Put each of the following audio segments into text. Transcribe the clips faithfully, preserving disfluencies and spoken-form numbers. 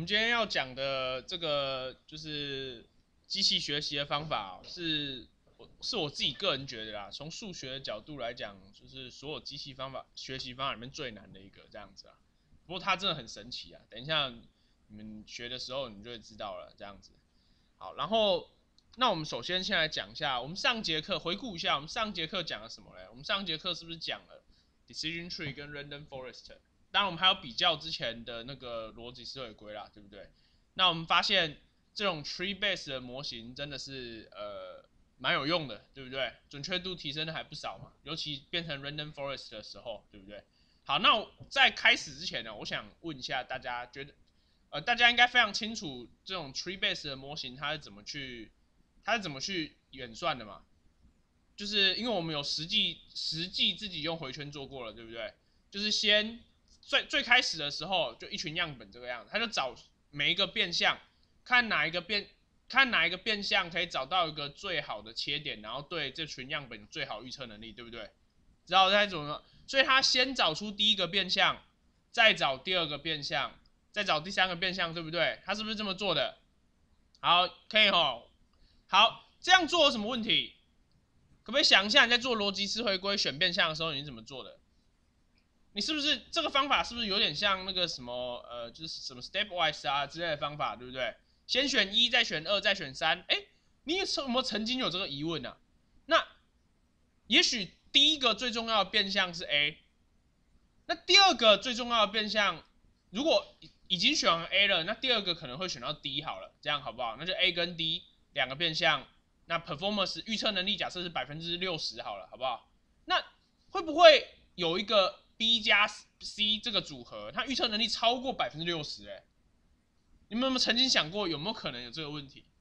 们今天要讲的这个就是机器学习的方法、哦，是是我自己个人觉得啦，从数学的角度来讲，就是所有机器方法学习方法里面最难的一个这样子啊。不过它真的很神奇啊，等一下你们学的时候你就会知道了这样子。好，然后那我们首先先来讲一下，我们上节课回顾一下，我们上节课讲了什么嘞？我们上节课是不是讲了 decision tree 跟 random forest？当然，我们还有比较之前的那个逻辑思维规啦，对不对？那我们发现这种 tree base 的模型真的是呃蛮有用的，对不对？准确度提升的还不少嘛，尤其变成 random forest 的时候，对不对？好，那在开始之前呢，我想问一下大家，觉得呃大家应该非常清楚这种 tree base 的模型它是怎么去它是怎么去演算的嘛？就是因为我们有实际实际自己用回圈做过了，对不对？就是先最最开始的时候，就一群样本这个样子，他就找每一个变项，看哪一个变，看哪一个变项可以找到一个最好的切点，然后对这群样本有最好预测能力，对不对？知道在怎么？所以他先找出第一个变项，再找第二个变项，再找第三个变项，对不对？他是不是这么做的？好，可以吼。好，这样做有什么问题？可不可以想一下你在做逻辑思回归选变项的时候你是怎么做的？你是不是这个方法是不是有点像那个什么呃，就是什么 stepwise 啊之类的方法，对不对？先选一，再选二，再选三。哎，你有没有曾经有这个疑问啊？那也许第一个最重要的变项是 A， 那第二个最重要的变项，如果已经选完 A 了，那第二个可能会选到 D 好了，这样好不好？那就 A 跟 D 两个变项，那 performance 预测能力假设是百分之六十好了，好不好？那会不会有一个 B 加 C 这个组合，它预测能力超过百分之六十？哎，你们有没有曾经想过有没有可能有这个问题？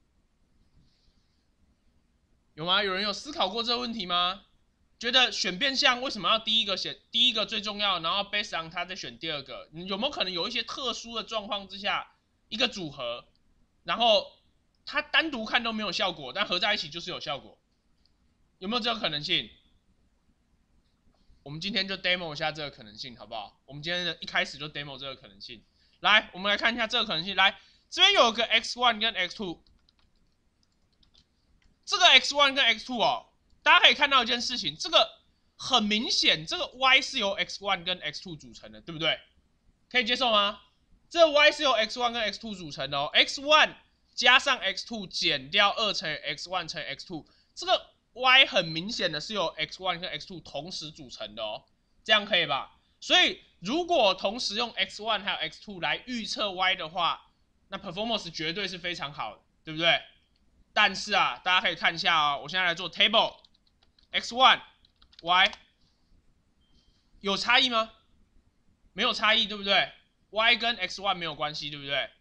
有吗？有人有思考过这个问题吗？觉得选变项为什么要第一个选第一个最重要，然后 based on 它再选第二个？有没有可能有一些特殊的状况之下，一个组合，然后它单独看都没有效果，但合在一起就是有效果？有没有这个可能性？我们今天就 demo 一下这个可能性，好不好？我们今天的一开始就 demo 这个可能性。来，我们来看一下这个可能性。来，这边有个 x one 跟 x two， 这个 x one 跟 x two 哦，大家可以看到一件事情，这个很明显，这个 y 是由 x one 跟 x two 组成的，对不对？可以接受吗？这个 y 是由 x one 跟 x two 组成的哦 ，x one 加上 x two 减掉二乘以 x one 乘以 x two， 这个 y 很明显的是由 x one 跟 x two 同时组成的哦，这样可以吧？所以如果同时用 x one 还有 x two 来预测 y 的话，那 performance 绝对是非常好的，对不对？但是啊，大家可以看一下哦，我现在来做 table x one y 有差异吗？没有差异，对不对 ？y 跟 x one 没有关系，对不对？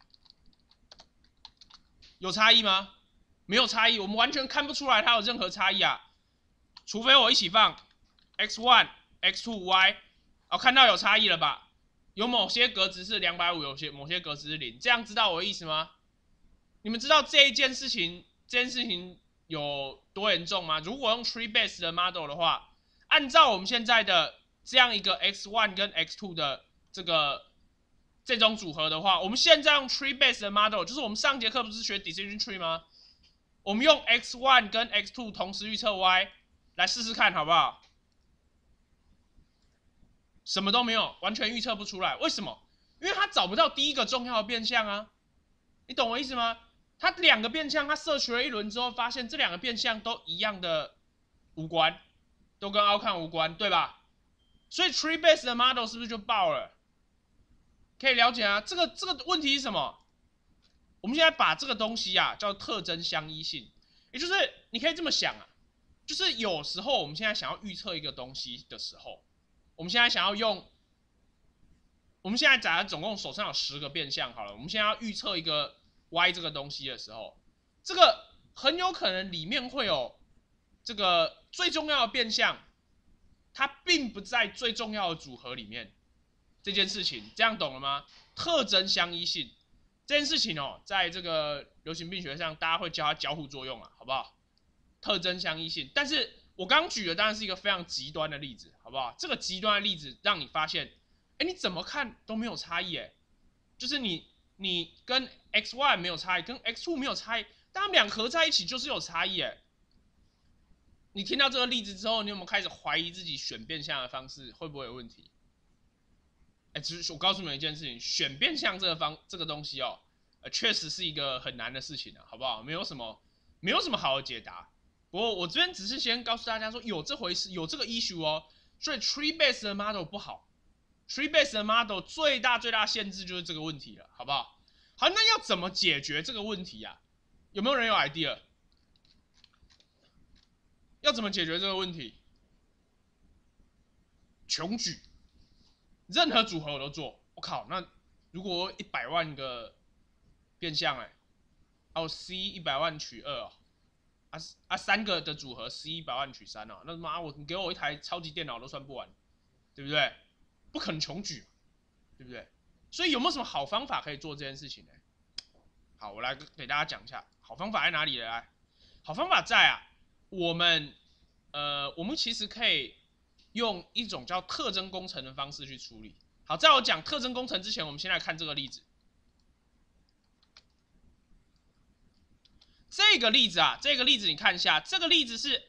有差异吗？没有差异，我们完全看不出来它有任何差异啊，除非我一起放 x one x two y， 哦，看到有差异了吧？有某些格值是两百五十，有些某些格值是零，这样知道我的意思吗？你们知道这一件事情，这件事情有多严重吗？如果用 tree base 的 model 的话，按照我们现在的这样一个 x one 跟 x two 的这个这种组合的话，我们现在用 tree base 的 model， 就是我们上节课不是学 decision tree 吗？我们用 x one 跟 x two 同时预测 y 来试试看，好不好？什么都没有，完全预测不出来。为什么？因为它找不到第一个重要的变项啊。你懂我意思吗？它两个变项，它摄取了一轮之后，发现这两个变项都一样的无关，都跟 outcome 无关，对吧？所以 tree base 的 model 是不是就爆了？可以了解啊。这个这个问题是什么？我们现在把这个东西啊叫特征相依性，也就是你可以这么想啊，就是有时候我们现在想要预测一个东西的时候，我们现在想要用，我们现在假如总共手上有十个变项好了，我们现在要预测一个 y 这个东西的时候，这个很有可能里面会有这个最重要的变项，它并不在最重要的组合里面。这件事情，这样懂了吗？特征相依性这件事情哦，在这个流行病学上，大家会叫它交互作用啊，好不好？特征相依性，但是我刚举的当然是一个非常极端的例子，好不好？这个极端的例子让你发现，哎，你怎么看都没有差异，哎，就是你你跟 x one 没有差异，跟 x two 没有差异，但它们两合在一起就是有差异哎。你听到这个例子之后，你有没有开始怀疑自己选变相的方式会不会有问题？哎，只是我告诉你们一件事情，选变相这个方这个东西哦，呃，确实是一个很难的事情啊，好不好？没有什么没有什么好的解答。不过我这边只是先告诉大家说有这回事，有这个 issue 哦。所以 tree based 的 model 不好 ，tree based 的 model 最大最大限制就是这个问题了，好不好？好，那要怎么解决这个问题啊？有没有人有 idea？ 要怎么解决这个问题？穷举，任何组合我都做。我靠，那如果一百万个变相哎，哦 C 一百万取二哦，啊啊三个的组合 C 一百万取三哦，那妈我你给我一台超级电脑都算不完，对不对？不可能穷举，对不对？所以有没有什么好方法可以做这件事情呢？好，我来给大家讲一下，好方法在哪里呢？来，好方法在啊，我们呃，我们其实可以用一种叫特征工程的方式去处理。好，在我讲特征工程之前，我们先来看这个例子。这个例子啊，这个例子你看一下，这个例子是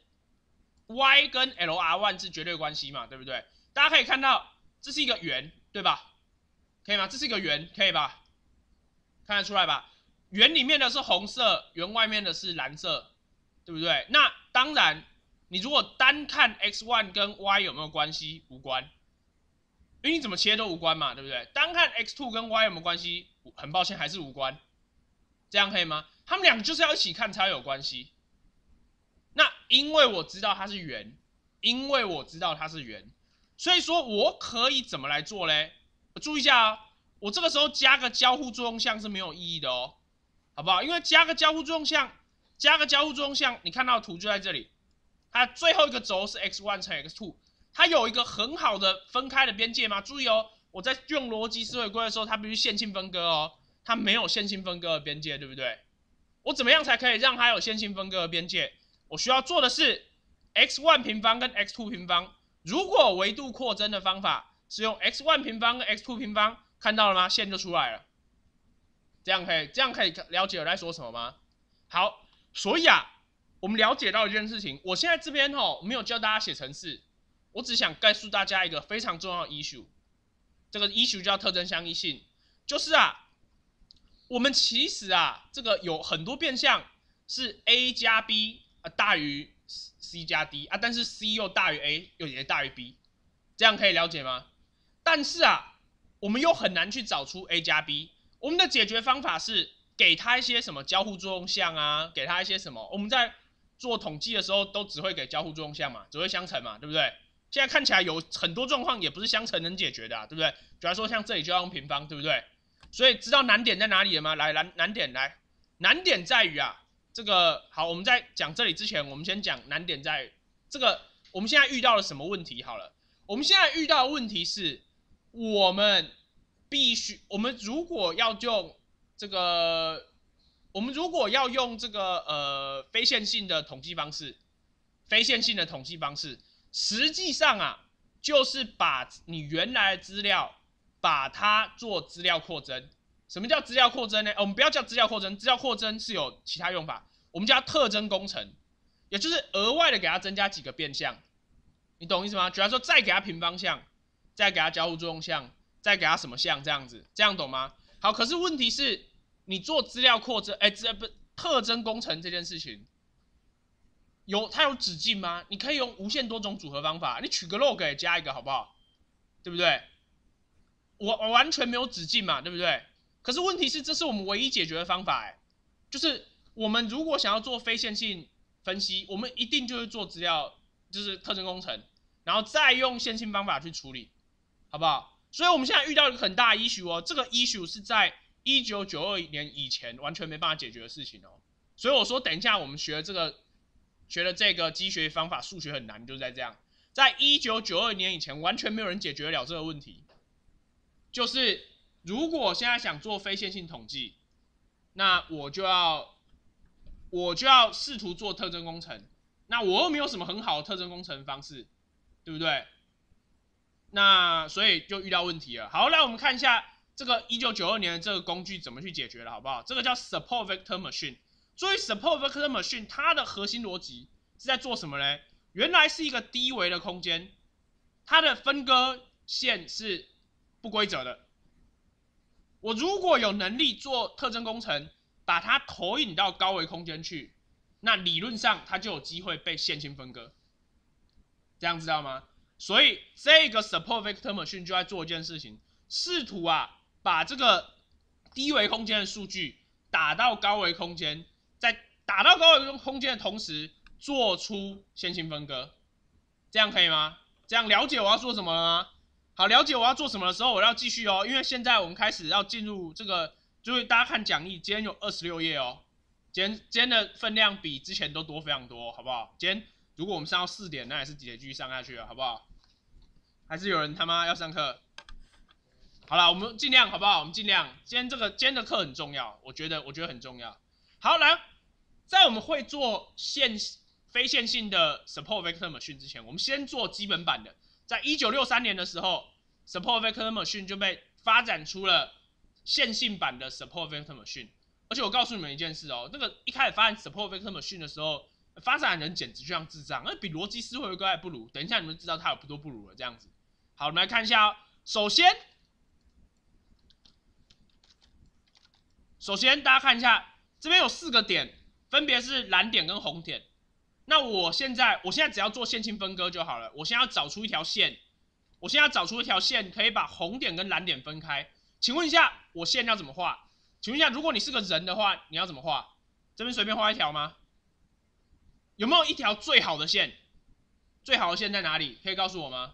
y 跟 L R one 是绝对关系嘛，对不对？大家可以看到，这是一个圆，对吧？可以吗？这是一个圆，可以吧？看得出来吧？圆里面的是红色，圆外面的是蓝色，对不对？那当然，你如果单看 x one 跟 y 有没有关系，无关，因为你怎么切都无关嘛，对不对？单看 x two 跟 y 有没有关系，很抱歉还是无关，这样可以吗？他们两个就是要一起看才有关系。那因为我知道它是圆，因为我知道它是圆，所以说我可以怎么来做嘞？注意一下哦，我这个时候加个交互作用项是没有意义的哦，好不好？因为加个交互作用项，加个交互作用项，你看到的图就在这里，它最后一个轴是 x one 乘 x two， 它有一个很好的分开的边界吗？注意哦，我在用逻辑思维规的时候，它必须线性分割哦，它没有线性分割的边界，对不对？我怎么样才可以让它有线性分割的边界？我需要做的是 x one 平方跟 x two 平方。如果维度扩增的方法是用 x one 平方跟 x two 平方，看到了吗？线就出来了。这样可以，这样可以了解我在说什么吗？好，所以啊，我们了解到一件事情，我现在这边哦没有教大家写程式，我只想告诉大家一个非常重要的 issue， 这个 issue 叫特征相异性，就是啊。我们其实啊，这个有很多变项是 A 加 B 啊大于 C 加 D 啊，但是 C 又大于 A 又也大于 B， 这样可以了解吗？但是啊，我们又很难去找出 A 加 B。我们的解决方法是给它一些什么交互作用项啊，给它一些什么？我们在做统计的时候都只会给交互作用项嘛，只会相乘嘛，对不对？现在看起来有很多状况也不是相乘能解决的、啊，对不对？比方说像这里就要用平方，对不对？所以知道难点在哪里了吗？来，难难点来，难点在于啊，这个好，我们在讲这里之前，我们先讲难点在于这个我们现在遇到了什么问题？好了，我们现在遇到的问题是，我们必须，我们如果要用这个，我们如果要用这个呃非线性的统计方式，非线性的统计方式，实际上啊，就是把你原来的资料。把它做资料扩增。什么叫资料扩增呢？我们不要叫资料扩增，资料扩增是有其他用法，我们叫特征工程，也就是额外的给它增加几个变项，你懂意思吗？举例说，再给它平方项，再给它交互作用项，再给它什么项这样子，这样懂吗？好，可是问题是，你做资料扩增，哎，不，特征工程这件事情，有它有止境吗？你可以用无限多种组合方法，你取个 log 也加一个好不好？对不对？我完全没有止境嘛，对不对？可是问题是，这是我们唯一解决的方法，哎，就是我们如果想要做非线性分析，我们一定就是做资料，就是特征工程，然后再用线性方法去处理，好不好？所以我们现在遇到一个很大的 issue 哦，这个 issue 是在一九九二年以前完全没办法解决的事情哦。所以我说，等一下我们学这个学的这个机学方法，数学很难，就是在这样，在一九九二年以前，完全没有人解决得了这个问题。就是如果现在想做非线性统计，那我就要我就要试图做特征工程，那我又没有什么很好的特征工程方式，对不对？那所以就遇到问题了。好，那我们看一下这个一九九二年的这个工具怎么去解决了，好不好？这个叫 support vector machine。所以 support vector machine 它的核心逻辑是在做什么呢？原来是一个低维的空间，它的分割线是不规则的。我如果有能力做特征工程，把它投影到高维空间去，那理论上它就有机会被线性分割。这样知道吗？所以这个 support vector machine 就在做一件事情，试图啊把这个低维空间的数据打到高维空间，在打到高维空间的同时，做出线性分割。这样可以吗？这样了解我要做什么了吗？好，了解我要做什么的时候，我要继续哦，因为现在我们开始要进入这个，就是大家看讲义，今天有二十六页哦，今天今天的分量比之前都多非常多，好不好？今天如果我们上到四点，那也是直接继续上下去了，好不好？还是有人他妈要上课？好了，我们尽量好不好？我们尽量。今天这个今天的课很重要，我觉得我觉得很重要。好，来，在我们会做线非线性的 support vector machine 之前，我们先做基本版的。在一九六三年的时候 ，support vector machine 就被发展出了线性版的 support vector machine。而且我告诉你们一件事哦，那个一开始发展 support vector machine 的时候，发展人简直就像智障，那比逻辑思维哥还不如。等一下你们知道他有多不如了，这样子。好，我们来看一下哦。首先，首先大家看一下，这边有四个点，分别是蓝点跟红点。那我现在，我现在只要做线性分割就好了。我现在要找出一条线，我现在要找出一条线，可以把红点跟蓝点分开。请问一下，我线要怎么画？请问一下，如果你是个人的话，你要怎么画？这边随便画一条吗？有没有一条最好的线？最好的线在哪里？可以告诉我吗？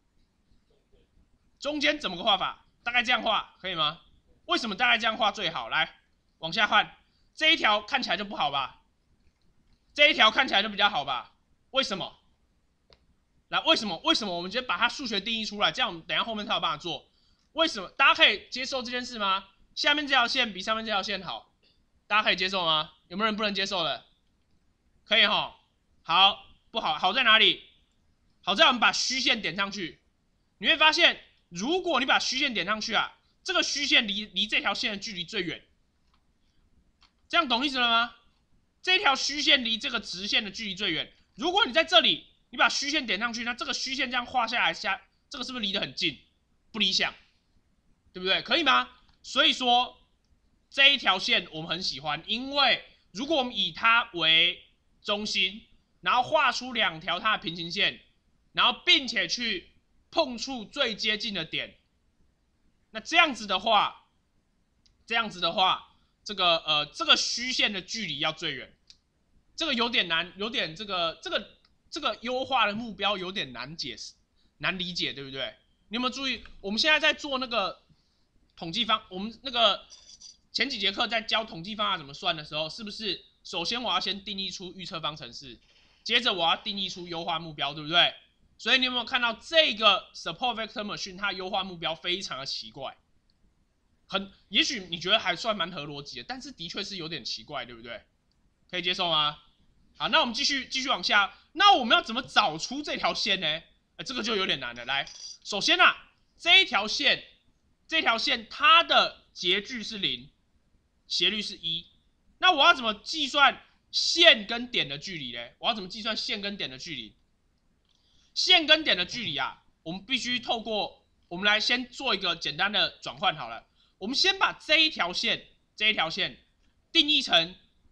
中间怎么个画法？大概这样画可以吗？为什么大概这样画最好？来，往下换，这一条看起来就不好吧？这一条看起来就比较好吧？为什么？来，为什么？为什么？我们直接把它数学定义出来，这样我们等一下后面才有办法做。为什么？大家可以接受这件事吗？下面这条线比上面这条线好，大家可以接受吗？有没有人不能接受的？可以齁。好，不好，好在哪里？好在我们把虚线点上去，你会发现，如果你把虚线点上去啊，这个虚线离离这条线的距离最远。这样懂意思了吗？这条虚线离这个直线的距离最远。如果你在这里，你把虚线点上去，那这个虚线这样画下来，下这个是不是离得很近？不理想，对不对？可以吗？所以说这一条线我们很喜欢，因为如果我们以它为中心，然后画出两条它的平行线，然后并且去碰触最接近的点，那这样子的话，这样子的话，这个呃这个虚线的距离要最远。这个有点难，有点这个这个这个优化的目标有点难解释、难理解，对不对？你有没有注意？我们现在在做那个统计方，我们那个前几节课在教统计方法怎么算的时候，是不是首先我要先定义出预测方程式，接着我要定义出优化目标，对不对？所以你有没有看到这个 support vector machine 它优化目标非常的奇怪？很，也许你觉得还算蛮合逻辑的，但是的确是有点奇怪，对不对？可以接受吗？好，那我们继续继续往下。那我们要怎么找出这条线呢？呃，这个就有点难了。来，首先啊，这一条线，这条线它的截距是零，斜率是一。那我要怎么计算线跟点的距离呢？我要怎么计算线跟点的距离？线跟点的距离啊，我们必须透过，我们来先做一个简单的转换好了。我们先把这一条线，这一条线定义成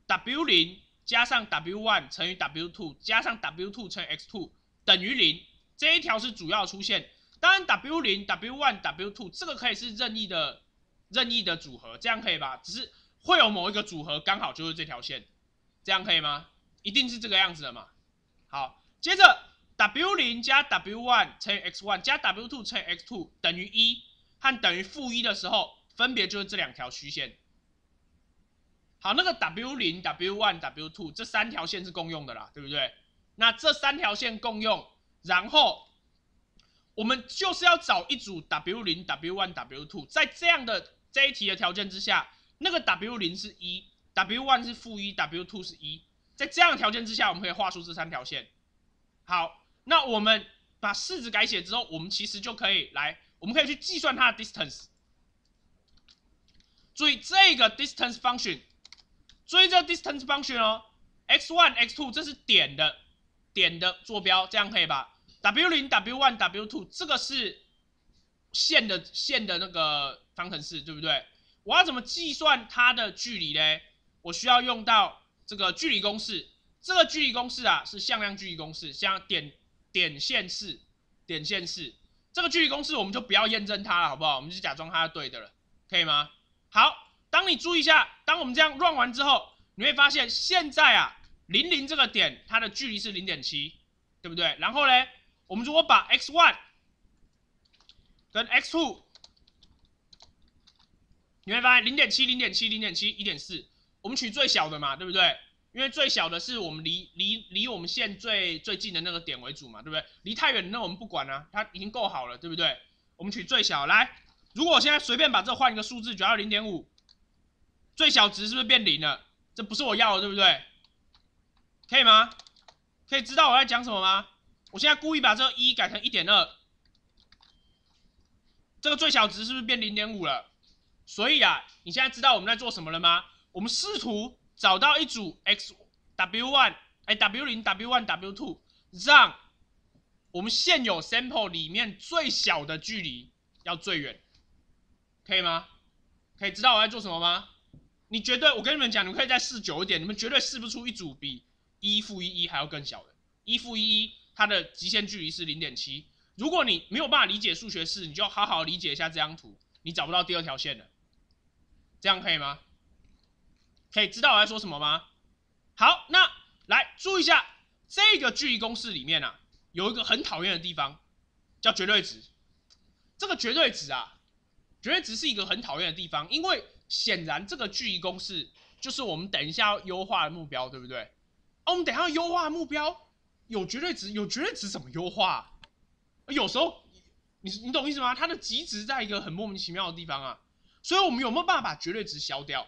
W 零 加上 W 一 乘以 W 二 加上 W 二 乘以 X 二 等于零，这一条是主要出现。当然 W 零 W 一 W 二 这个可以是任意的任意的组合，这样可以吧？只是会有某一个组合刚好就是这条线，这样可以吗？一定是这个样子的嘛。好，接着 W 零 加 W 一 乘以 X 一 加 W 二 乘以 X 二 等于一和等于负一的时候，分别就是这两条虚线。好，那个 W 零 W 一 W 二 这三条线是共用的啦，对不对？那这三条线共用，然后我们就是要找一组 W 零 W 一 W 二，在这样的这一题的条件之下，那个 W 零 是一 ，W 一 是负一 ，W 二 是一，在这样的条件之下，我们可以画出这三条线。好，那我们把式子改写之后，我们其实就可以来，我们可以去计算它的 distance。 注意这个 distance function， 注意这个 distance function 哦 ，x one x two 这是点的点的坐标，这样可以吧 ？w 零 w one w two 这个是线的线的那个方程式，对不对？我要怎么计算它的距离呢？我需要用到这个距离公式。这个距离公式啊是向量距离公式，像点点线式，点线式。这个距离公式我们就不要验证它了，好不好？我们就假装它是对的了，可以吗？好，当你注意一下，当我们这样 run 完之后，你会发现现在啊，零零这个点它的距离是 零点七， 对不对？然后呢，我们如果把 x one 跟 x two， 你会发现 零点七 零点七 零点七 一点四， 我们取最小的嘛，对不对？因为最小的是我们离离离我们线最最近的那个点为主嘛，对不对？离太远的那我们不管啊，它已经够好了，对不对？我们取最小来。如果我现在随便把这换一个数字，举到 零点五， 最小值是不是变零了？这不是我要的，对不对？可以吗？可以知道我在讲什么吗？我现在故意把这个一改成 一点二， 这个最小值是不是变 零点五 了？所以啊，你现在知道我们在做什么了吗？我们试图找到一组 x w one 哎 w 零 w one w two， 让我们现有 sample 里面最小的距离要最远，可以吗？可以知道我在做什么吗？你绝对，我跟你们讲，你们可以再试久一点，你们绝对试不出一组比一负一一还要更小的。一负一一它的极限距离是 零点七， 如果你没有办法理解数学式，你就好好理解一下这张图，你找不到第二条线了，这样可以吗？可以知道我在说什么吗？好，那来注意一下这个距离公式里面啊，有一个很讨厌的地方，叫绝对值。这个绝对值啊，绝对值是一个很讨厌的地方，因为显然这个距离公式就是我们等一下要优化的目标，对不对？啊，我们等一下要优化的目标有绝对值，有绝对值怎么优化？有时候你你懂意思吗？它的极值在一个很莫名其妙的地方啊，所以我们有没有办法把绝对值消掉？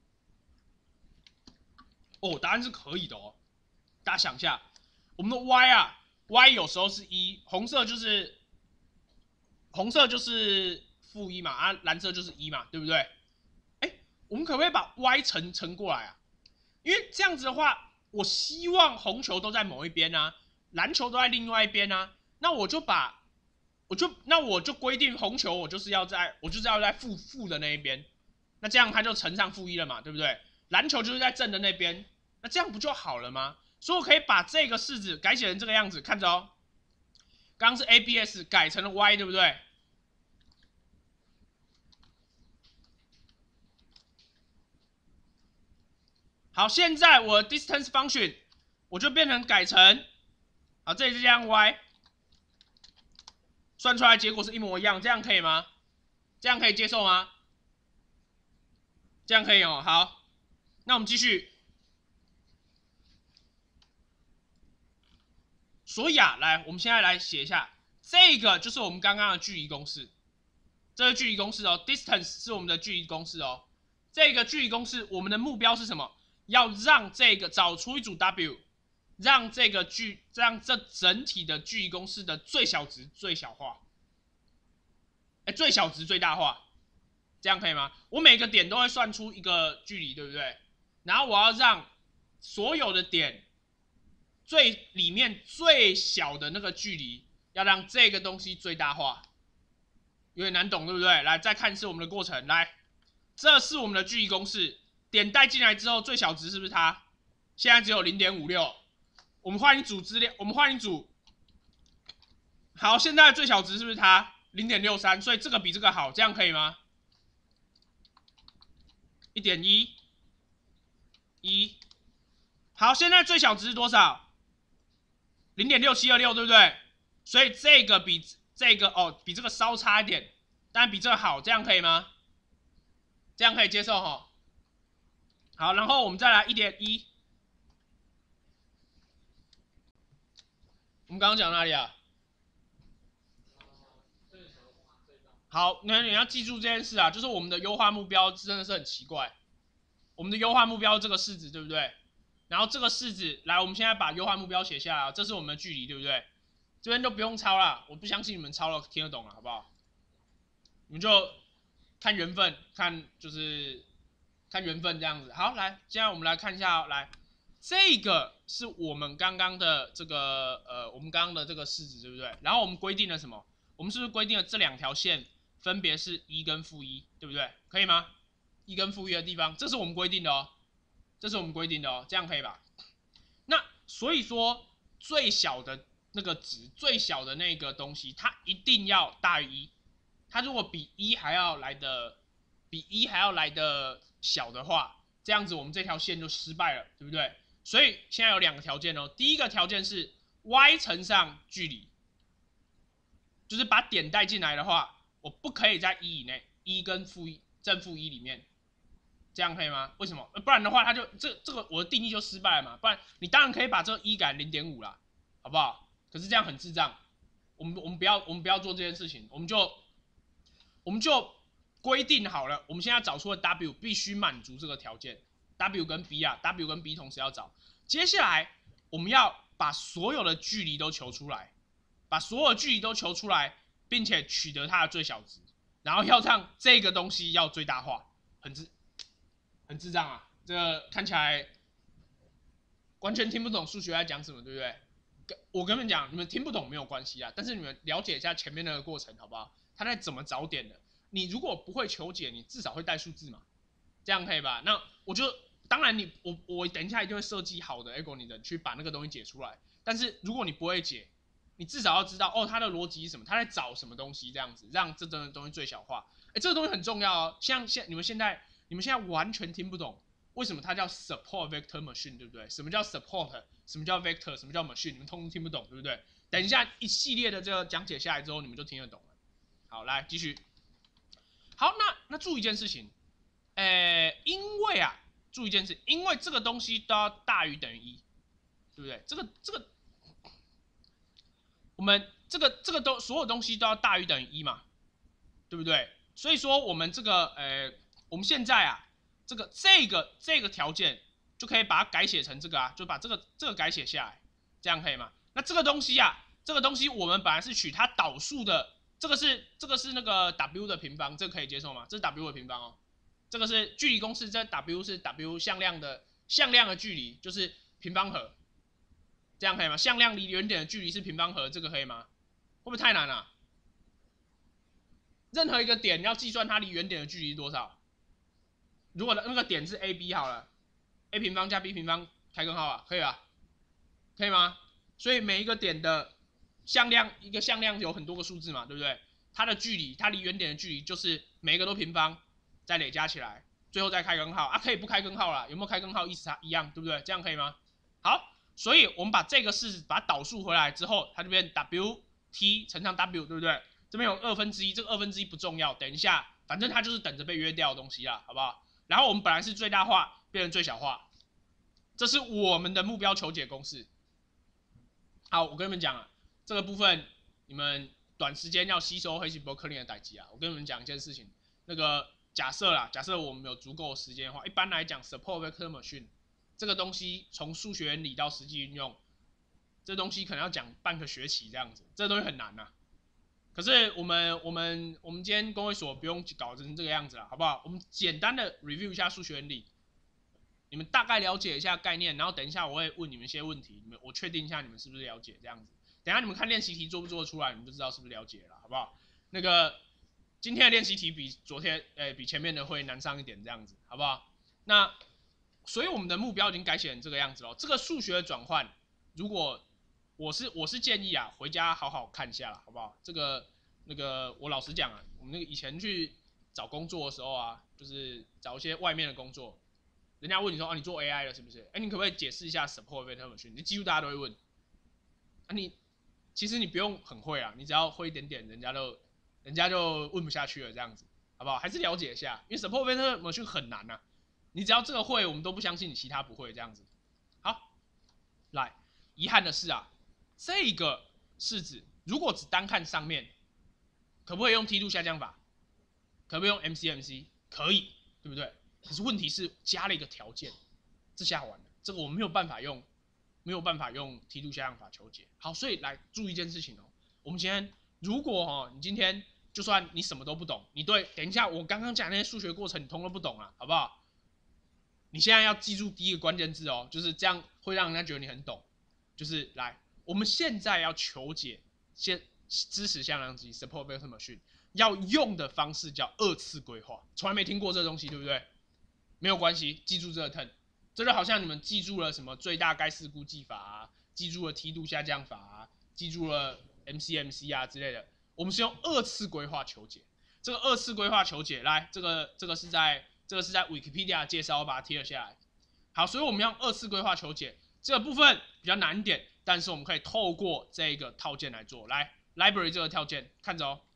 哦，答案是可以的哦。大家想一下，我们的 y 啊 ，y 有时候是一，红色就是红色就是负一嘛，啊，蓝色就是一嘛，对不对？哎，我们可不可以把 y 乘乘过来啊？因为这样子的话，我希望红球都在某一边啊，蓝球都在另外一边啊，那我就把我就那我就规定红球我就是要在我就是要在负负的那一边，那这样它就乘上负一了嘛，对不对？篮球就是在正的那边，那这样不就好了吗？所以我可以把这个式子改写成这个样子，看着哦。刚刚是 A B S 改成了 Y， 对不对？好，现在我的 distance function 我就变成改成，好，这里是这样 Y， 算出来结果是一模一样，这样可以吗？这样可以接受吗？这样可以哦，好，那我们继续。所以啊，来，我们现在来写一下，这个就是我们刚刚的距离公式，这个距离公式哦 ，distance 是我们的距离公式哦。这个距离公式，我们的目标是什么？要让这个找出一组 W， 让这个距，让这整体的距离公式的最小值最小化，哎，最小值最大化，这样可以吗？我每个点都会算出一个距离，对不对？然后我要让所有的点最里面最小的那个距离，要让这个东西最大化，有点难懂，对不对？来，再看一次我们的过程，来，这是我们的距离公式，点带进来之后，最小值是不是它？现在只有 零点五六， 我们换一组资料，我们换一组，好，现在的最小值是不是它？ 零点六三， 所以这个比这个好，这样可以吗？ 一点一 一， 好，现在最小值是多少？ 零点六七二六， 对不对？所以这个比这个哦，比这个稍差一点，但比这个好，这样可以吗？这样可以接受哈。好，然后我们再来 一点一， 我们刚刚讲哪里啊？好，那你要记住这件事啊，就是我们的优化目标真的是很奇怪。我们的优化目标这个式子，对不对？然后这个式子，来，我们现在把优化目标写下来啊，这是我们的距离，对不对？这边都不用抄了，我不相信你们抄了听得懂了，好不好？你们就看缘分，看就是看缘分这样子。好，来，现在我们来看一下、哦，来，这个是我们刚刚的这个呃，我们刚刚的这个式子，对不对？然后我们规定了什么？我们是不是规定了这两条线分别是一跟负一，对不对？可以吗？一跟负一的地方，这是我们规定的哦，这是我们规定的哦，这样可以吧？那所以说最小的那个值，最小的那个东西，它一定要大于一。它如果比一还要来的，比一还要来的小的话，这样子我们这条线就失败了，对不对？所以现在有两个条件哦。第一个条件是 y 乘上距离，就是把点带进来的话，我不可以在一以内，一跟负一正负一里面，这样可以吗？为什么？不然的话，它就这这个我的定义就失败了嘛。不然你当然可以把这个一改零点五啦，好不好？可是这样很智障，我们我们不要我们不要做这件事情，我们就我们就规定好了，我们现在找出的 W 必须满足这个条件 ，W 跟 B 啊 ，W 跟 B 同时要找。接下来我们要把所有的距离都求出来，把所有的距离都求出来，并且取得它的最小值，然后要让这个东西要最大化，很智很智障啊！这个看起来完全听不懂数学在讲什么，对不对？我跟你们讲，你们听不懂没有关系啊，但是你们了解一下前面那个过程，好不好？他在怎么找点的？你如果不会求解，你至少会带数字嘛，这样可以吧？那我就当然你我我等一下一定会设计好的 algorithm 去把那个东西解出来。但是如果你不会解，你至少要知道哦，它的逻辑是什么，它在找什么东西，这样子让这真的东西最小化。哎，这个东西很重要哦。像现你们现在你们现在完全听不懂为什么它叫 support vector machine， 对不对？什么叫 support？ 什么叫 vector？ 什么叫 machine？ 你们通通听不懂，对不对？等一下一系列的这个讲解下来之后，你们就听得懂了。好，来继续。好，那那注意一件事情，呃，因为啊，注意一件事，因为这个东西都要大于等于一，对不对？这个这个，我们这个这个都所有东西都要大于等于一嘛，对不对？所以说我们这个呃，我们现在啊，这个这个这个条件就可以把它改写成这个啊，就把这个这个改写下来，这样可以吗？那这个东西啊，这个东西我们本来是取它导数的。这个是这个是那个 W 的平方，这个可以接受吗？这是 W 的平方哦。这个是距离公式，这 W 是 W 向量的向量的距离，就是平方和，这样可以吗？向量离原点的距离是平方和，这个可以吗？会不会太难了、啊？任何一个点要计算它离原点的距离是多少？如果那个点是 A B 好了 ，A 平方加 B 平方开根号啊，可以吧？可以吗？所以每一个点的向量，一个向量有很多个数字嘛，对不对？它的距离，它离原点的距离就是每一个都平方，再累加起来，最后再开根号啊，可以不开根号啦，有没有开根号意思一样，对不对？这样可以吗？好，所以我们把这个式把它导数回来之后，它就变 W T 乘上 W， 对不对？这边有二分之一，这个二分之一不重要，等一下，反正它就是等着被约掉的东西啦，好不好？然后我们本来是最大化，变成最小化，这是我们的目标求解公式。好，我跟你们讲啊。这个部分你们短时间要吸收黑棋伯克林的代际啊，我跟你们讲一件事情，那个假设啦，假设我们有足够的时间的话，一般来讲 support vector machine 这个东西从数学原理到实际运用，这东西可能要讲半个学期这样子，这个东西很难呐、啊。可是我们我们我们今天公会所不用搞成这个样子了，好不好？我们简单的 review 一下数学原理，你们大概了解一下概念，然后等一下我会问你们一些问题，你们我确定一下你们是不是了解这样子。等一下你们看练习题做不做得出来，你们就知道是不是了解了，好不好？那个今天的练习题比昨天，呃，比前面的会难上一点，这样子，好不好？那所以我们的目标已经改写成这个样子了。这个数学转换，如果我是我是建议啊，回家好好看一下了，好不好？这个那个我老实讲啊，我们那个以前去找工作的时候啊，就是找一些外面的工作，人家问你说啊，你做 A I 了是不是？哎，你可不可以解释一下 support vector machine？你几乎大家都会问。啊你其实你不用很会啊，你只要会一点点，人家都人家就问不下去了，这样子，好不好？还是了解一下，因为 support vector machine 很难啊，你只要这个会，我们都不相信你其他不会这样子。好，来，遗憾的是啊，这个式子如果只单看上面，可不可以用梯度下降法？可不可以用 M C M C？ 可以，对不对？可是问题是加了一个条件，这下完了，这个我们没有办法用。没有办法用梯度下降法求解。好，所以来注意一件事情哦，我们今天如果哦，你今天就算你什么都不懂，你对等一下我刚刚讲那些数学过程你通都不懂啊，好不好？你现在要记住第一个关键字哦，就是这样会让人家觉得你很懂。就是来，我们现在要求解先支持向量机 support vector machine 要用的方式叫二次规划，从来没听过这东西，对不对？没有关系，记住这个 term， 这就好像你们记住了什么最大概式估计法啊，记住了梯度下降法啊，记住了 M C M C 啊之类的。我们是用二次规划求解。这个二次规划求解，来，这个这个是在这个是在 Wikipedia 介绍，我把它贴了下来。好，所以我们用二次规划求解这个部分比较难一点，但是我们可以透过这个套件来做。来 ，library 这个套件，看着哦。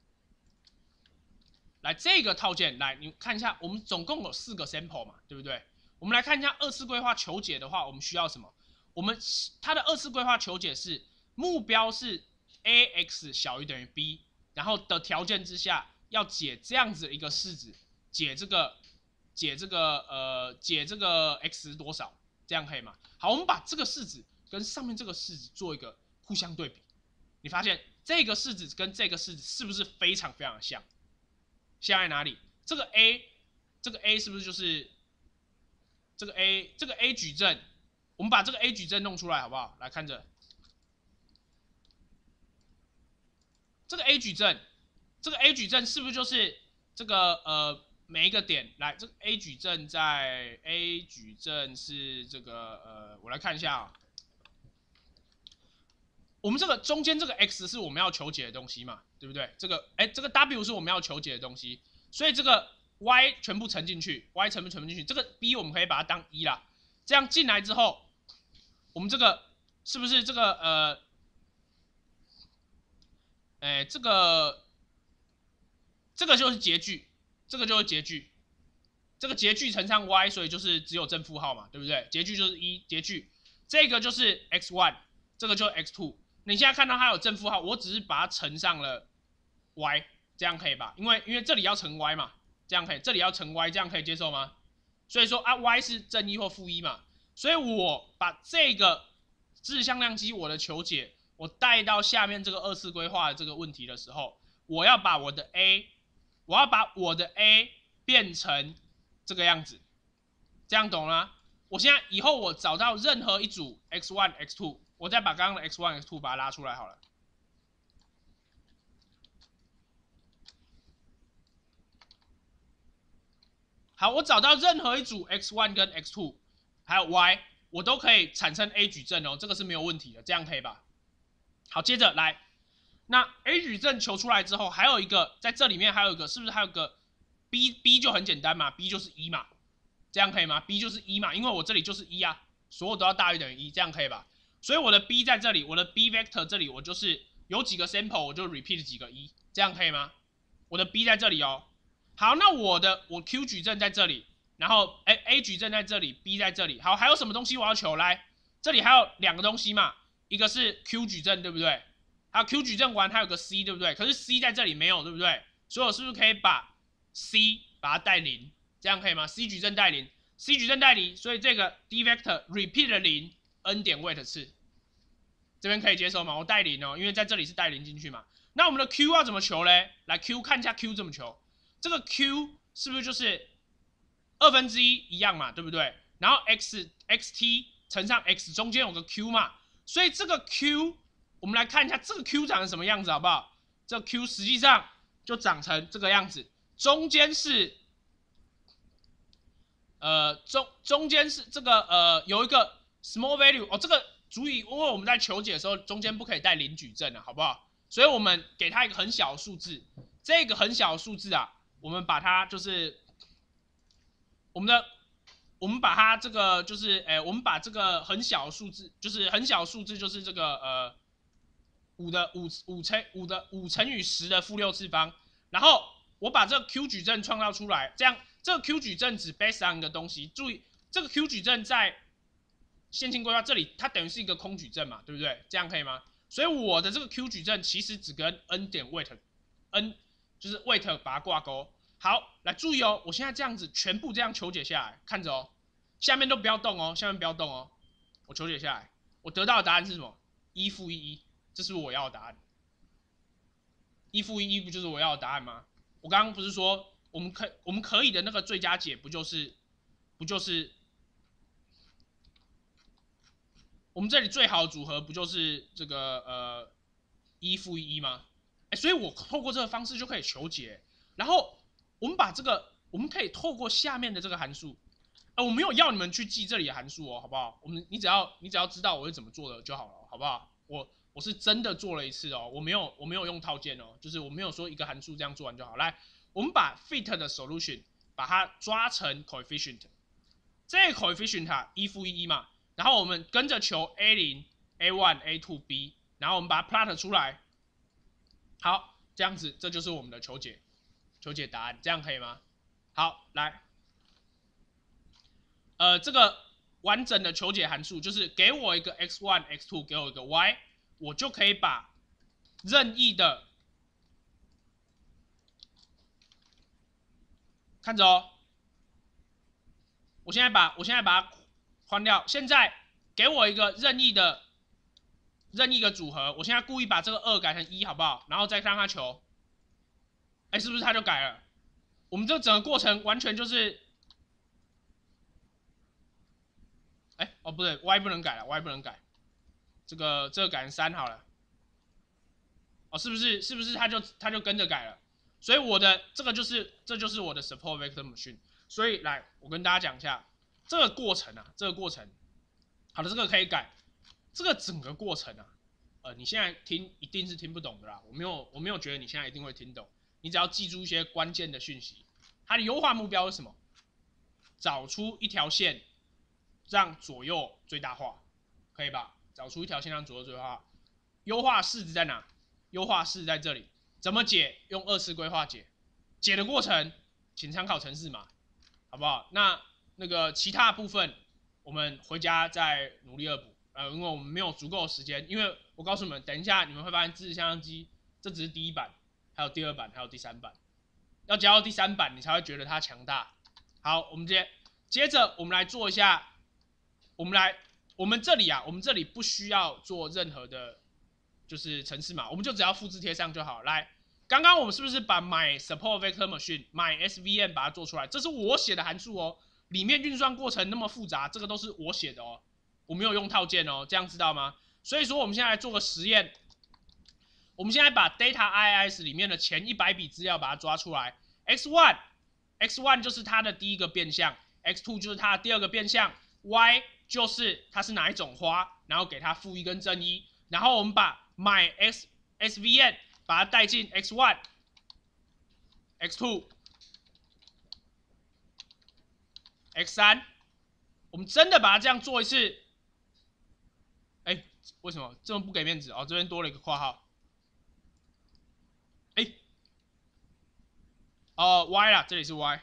来，这个套件，来，你看一下，我们总共有四个 sample 嘛，对不对？我们来看一下二次规划求解的话，我们需要什么？我们它的二次规划求解是目标是 ax 小于等于 b， 然后的条件之下要解这样子的一个式子，解这个解这个呃解这个 x 多少，这样可以吗？好，我们把这个式子跟上面这个式子做一个互相对比，你发现这个式子跟这个式子是不是非常非常的像？像在哪里？这个 a， 这个 a 是不是就是这个 a 这个 a 矩阵？我们把这个 a 矩阵弄出来好不好？来看着这个 a 矩阵，这个 a 矩阵是不是就是这个呃每一个点？来，这个 a 矩阵在 a 矩阵是这个呃，我来看一下啊。我们这个中间这个 x 是我们要求解的东西嘛，对不对？这个哎，这个 w 是我们要求解的东西，所以这个 y 全部乘进去 ，y 全部乘进去，这个 b 我们可以把它当一啦。这样进来之后，我们这个是不是这个呃，哎，这个这个就是截距，这个就是截距，这个截距乘上 y， 所以就是只有正负号嘛，对不对？截距就是一，截距这个就是 x 一， 这个就是 x 二。你现在看到它有正负号，我只是把它乘上了 y， 这样可以吧？因为因为这里要乘 y 嘛，这样可以，这里要乘 y， 这样可以接受吗？所以说啊 y 是正一或负一嘛，所以我把这个支持向量机我的求解，我带到下面这个二次规划的这个问题的时候，我要把我的 a， 我要把我的 a 变成这个样子，这样懂了吗？我现在以后我找到任何一组 x 一 x 二。我再把刚刚的 x 一 x 二把它拉出来好了。好，我找到任何一组 x 一 跟 x 二，还有 y， 我都可以产生 a 矩阵哦，这个是没有问题的，这样可以吧？好，接着来，那 a 矩阵求出来之后，还有一个在这里面还有一个，是不是还有个 b b 就很简单嘛 ，b 就是一嘛，这样可以吗 ？b 就是一嘛，因为我这里就是一啊，所有都要大于等于一，这样可以吧？所以我的 b 在这里，我的 b vector 这里我就是有几个 sample 我就 repeat 几个一，这样可以吗？我的 b 在这里哦。好，那我的我 q 矩阵在这里，然后 a a 矩阵在这里 ，b 在这里。好，还有什么东西我要求？来，这里还有两个东西嘛，一个是 q 矩阵，对不对？还有 q 矩阵完还有个 c， 对不对？可是 c 在这里没有，对不对？所以我是不是可以把 c 把它带零，这样可以吗 ？c 矩阵带零 ，c 矩阵带零，所以这个 d vector repeat 了零 n 点 weight 次。这边可以接受吗？我带零哦，因为在这里是带零进去嘛。那我们的 q 要怎么求嘞？来 q 看一下 q 怎么求。这个 q 是不是就是二分之一一样嘛，对不对？然后 x xt 乘上 x 中间有个 q 嘛，所以这个 q 我们来看一下这个 q 长成什么样子好不好？这个 q 实际上就长成这个样子，中间是呃中中间是这个呃有一个 small value 哦，这个足以，因为我们在求解的时候中间不可以带零矩阵啊，好不好？所以我们给它一个很小的数字，这个很小的数字啊，我们把它就是我们的我们把它这个就是诶，我们把这个很小的数字，就是很小的数字就是这个呃五的五五乘五的五乘以十的负六次方，然后我把这个 q 矩阵创造出来，这样这个 q 矩阵只 based on 的东西，注意这个 q 矩阵在线性规划这里它等于是一个空矩阵嘛，对不对？这样可以吗？所以我的这个 q 矩阵其实只跟 n 点 weight n 就是 weight 把它挂钩。好，来注意哦，我现在这样子全部这样求解下来，看着哦，下面都不要动哦，下面不要动哦，我求解下来，我得到的答案是什么？一负一一，这是我要的答案。 一负一一不就是我要的答案吗？我刚刚不是说我们可我们可以的那个最佳解不就是不就是我们这里最好的组合不就是这个呃一负一吗？哎，所以我透过这个方式就可以求解。然后我们把这个我们可以透过下面的这个函数，呃，我没有要你们去记这里的函数哦，好不好？我们你只要你只要知道我是怎么做的就好了，好不好？我我是真的做了一次哦，我没有我没有用套件哦，就是我没有说一个函数这样做完就好。来，我们把 fit 的 solution 把它抓成 coefficient， 这个 coefficient 一负一一嘛，然后我们跟着求 a 零 a 一 a 二 b， 然后我们把它 plot 出来。好，这样子这就是我们的求解求解答案，这样可以吗？好，来。呃，这个完整的求解函数就是给我一个 x 一 x 二，给我一个 y， 我就可以把任意的，看着哦，我现在把我现在把它关掉，现在给我一个任意的任意的组合，我现在故意把这个二改成一，好不好？然后再让它求，哎，是不是它就改了？我们这整个过程完全就是。哎，哦不对 ，y 不能改了 ，y 不能改，这个这个改成三好了。哦，是不是是不是它就它就跟着改了？所以我的这个就是这就是我的 support vector machine。所以来，我跟大家讲一下这个过程啊，这个过程，好的，这个可以改，这个整个过程啊，呃，你现在听一定是听不懂的啦，我没有我没有觉得你现在一定会听懂，你只要记住一些关键的讯息。它的优化目标是什么？找出一条线。让左右最大化，可以吧？找出一条线让左右最大化。优化式子在哪？优化式在这里。怎么解？用二次规划解。解的过程，请参考程式码，好不好？那那个其他部分，我们回家再努力恶补。呃，因为我们没有足够的时间，因为我告诉你们，等一下你们会发现自制相机机这只是第一版，还有第二版，还有第三版。要加到第三版，你才会觉得它强大。好，我们接接着我们来做一下。我们来，我们这里啊，我们这里不需要做任何的，就是程式码，我们就只要复制贴上就好。来，刚刚我们是不是把 my support vector machine my S V M 把它做出来？这是我写的函数哦，里面运算过程那么复杂，这个都是我写的哦，我没有用套件哦，这样知道吗？所以说我们现在来做个实验，我们现在把 data I I S 里面的前一百笔资料把它抓出来 ，x 一 x 一 就是它的第一个变项 ，x 二 就是它的第二个变项 ，y 就是它是哪一种花，然后给它负一跟正一，然后我们把 my s s v n 把它带进 x 一 x 二 x 三，我们真的把它这样做一次，哎，为什么这么不给面子？哦，这边多了一个括号，哎，哦 y 啦，这里是 y，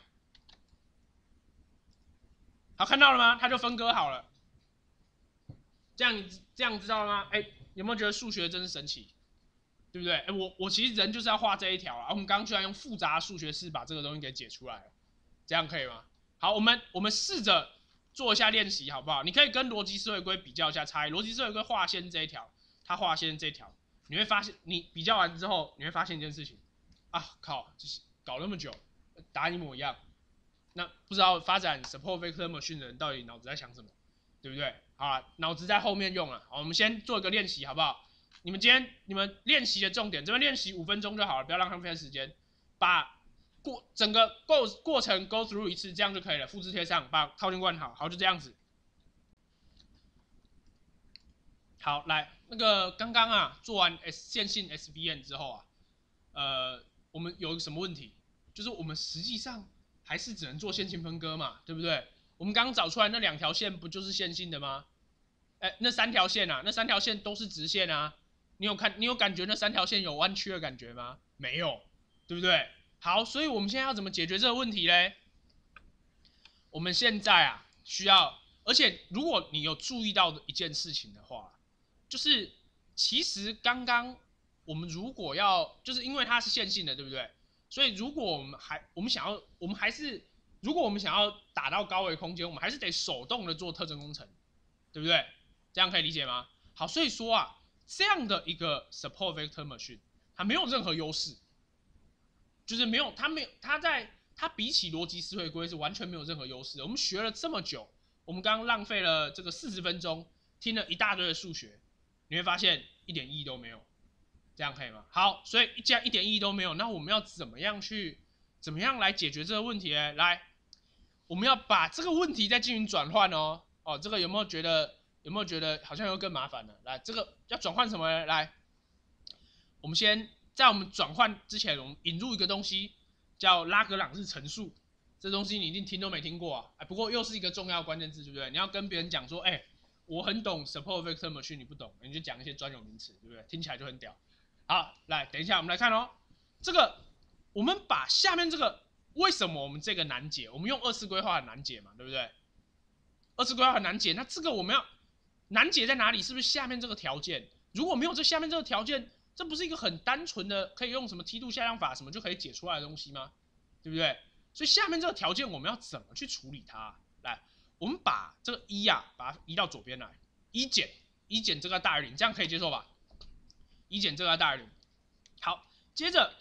好，看到了吗？它就分割好了。这样你这样知道了吗？哎，有没有觉得数学真是神奇，对不对？哎，我我其实人就是要画这一条啊。我们刚刚居然用复杂数学式把这个东西给解出来了，这样可以吗？好，我们我们试着做一下练习，好不好？你可以跟逻辑思维规比较一下差异。逻辑思维规画线这一条，它画线这一条，你会发现你比较完之后，你会发现一件事情啊，靠，就是搞那么久，答案一模一样。那不知道发展 support vector machine 的人到底脑子在想什么，对不对？好了，脑子在后面用了。好，我们先做一个练习，好不好？你们今天你们练习的重点，这边练习五分钟就好了，不要浪费时间。把过整个过过程 go through 一次，这样就可以了。复制贴上，把套件灌好，好就这样子。好，来那个刚刚啊做完 S 线性 S V N 之后啊，呃，我们有什么问题？就是我们实际上还是只能做线性分割嘛，对不对？我们刚刚找出来那两条线不就是线性的吗？哎，那三条线啊，那三条线都是直线啊。你有看，你有感觉那三条线有弯曲的感觉吗？没有，对不对？好，所以我们现在要怎么解决这个问题嘞？我们现在啊需要，而且如果你有注意到的一件事情的话，就是其实刚刚我们如果要，就是因为它是线性的，对不对？所以如果我们还我们想要，我们还是如果我们想要打到高维空间，我们还是得手动的做特征工程，对不对？这样可以理解吗？好，所以说啊，这样的一个 support vector machine， 它没有任何优势，就是没有，它没有，它在它比起逻辑思维规是完全没有任何优势。我们学了这么久，我们刚刚浪费了这个四十分钟，听了一大堆的数学，你会发现一点意义都没有。这样可以吗？好，所以既然一点意义都没有，那我们要怎么样去，怎么样来解决这个问题呢？来，我们要把这个问题再进行转换哦。哦，这个有没有觉得有没有觉得好像又更麻烦了？来，这个要转换什么呢？来，我们先在我们转换之前，我们引入一个东西叫拉格朗日乘数。这东西你一定听都没听过啊！哎，不过又是一个重要关键字，对不对？你要跟别人讲说，哎，我很懂 support vector machine， 你不懂，你就讲一些专有名词，对不对？听起来就很屌。好，来，等一下，我们来看哦。这个，我们把下面这个，为什么我们这个难解？我们用二次规划很难解嘛，对不对？二次规划很难解，那这个我们要难解在哪里？是不是下面这个条件？如果没有这下面这个条件，这不是一个很单纯的可以用什么梯度下降法什么就可以解出来的东西吗？对不对？所以下面这个条件我们要怎么去处理它？来，我们把这个一啊，把它移到左边来，一减一减这个大于零，这样可以接受吧？一减这个大于零。好，接着，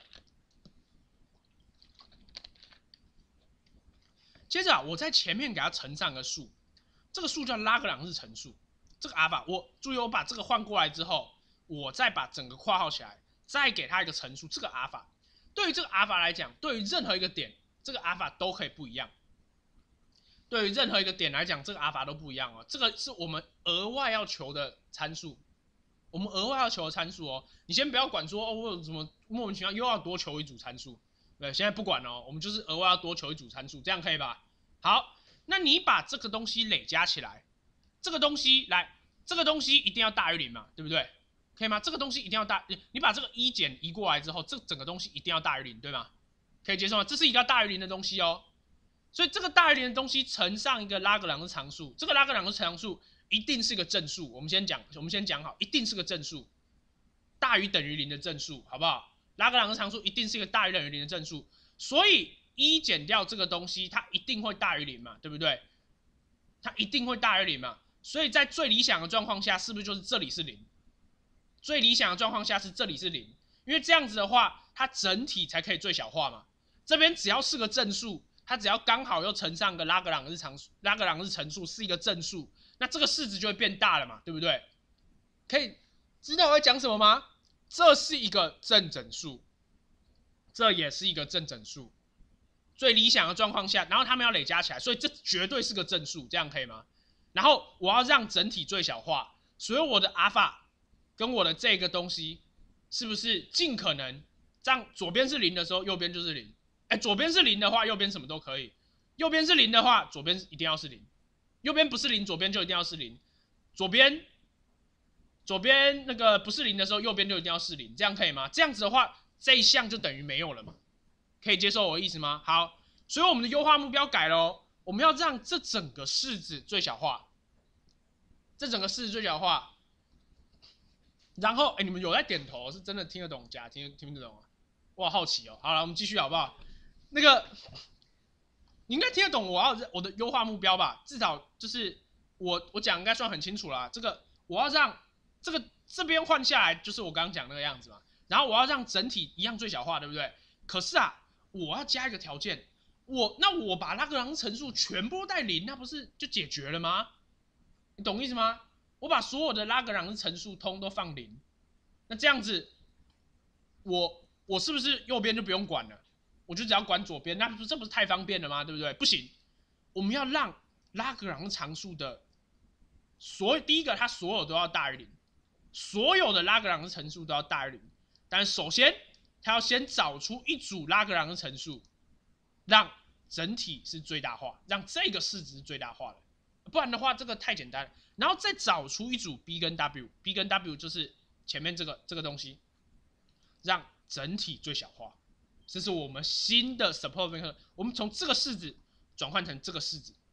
接着啊，我在前面给它乘上个数，这个数叫拉格朗日乘数。这个阿尔法，我注意我把这个换过来之后，我再把整个括号起来，再给它一个乘数。这个阿尔法，对于这个阿尔法来讲，对于任何一个点，这个阿尔法都可以不一样。对于任何一个点来讲，这个阿尔法都不一样哦。这个是我们额外要求的参数。我们额外要求的参数哦，你先不要管说哦，我有什么莫名其妙又要多求一组参数，对，现在不管哦，我们就是额外要多求一组参数，这样可以吧？好，那你把这个东西累加起来，这个东西来，这个东西一定要大于零嘛，对不对？可以吗？这个东西一定要大，你把这个一减移过来之后，这整个东西一定要大于零，对吗？可以接受吗？这是一个大于零的东西哦，所以这个大于零的东西乘上一个拉格朗日常数，这个拉格朗日常数一定是个正数。我们先讲，我们先讲好，一定是个正数，大于等于零的正数，好不好？拉格朗日常数一定是一个大于等于零的正数，所以一减掉这个东西，它一定会大于零嘛，对不对？它一定会大于零嘛，所以在最理想的状况下，是不是就是这里是零？最理想的状况下是这里是零，因为这样子的话，它整体才可以最小化嘛。这边只要是个正数，它只要刚好又乘上个拉格朗日常数，拉格朗日乘数是一个正数，那这个式子就会变大了嘛，对不对？可以知道我在讲什么吗？这是一个正整数，这也是一个正整数。最理想的状况下，然后它们要累加起来，所以这绝对是个正数，这样可以吗？然后我要让整体最小化，所以我的阿尔法跟我的这个东西是不是尽可能让左边是零的时候，右边就是零？哎，左边是零的话，右边什么都可以；右边是零的话，左边一定要是零；右边不是零，左边就一定要是零；左边左边那个不是零的时候，右边就一定要是零，这样可以吗？这样子的话，这一项就等于没有了嘛？可以接受我的意思吗？好，所以我们的优化目标改了，我们要让这整个式子最小化，这整个式子最小化。然后，哎，你们有在点头，是真的听得懂假听听不懂啊？我好好奇哦。好了，我们继续好不好？那个，你应该听得懂我要我的优化目标吧？至少就是我我讲应该算很清楚啦。这个我要让这个这边换下来，就是我刚刚讲那个样子嘛。然后我要让整体一样最小化，对不对？可是啊，我要加一个条件，我那我把拉格朗日乘数全部带零，那不是就解决了吗？你懂意思吗？我把所有的拉格朗日乘数通都放零，那这样子，我我是不是右边就不用管了？我就只要管左边，那不这不是太方便了吗？对不对？不行，我们要让拉格朗日常数的所第一个，它所有都要大于零，所有的拉格朗日乘数都要大于零。但首先，它要先找出一组拉格朗日乘数，让整体是最大化，让这个式子是最大化的。不然的话，这个太简单。然后再找出一组 b 跟 w，b 跟 w 就是前面这个这个东西，让整体最小化。这是我们新的 support vector， 我们从这个式子转换成这个式子。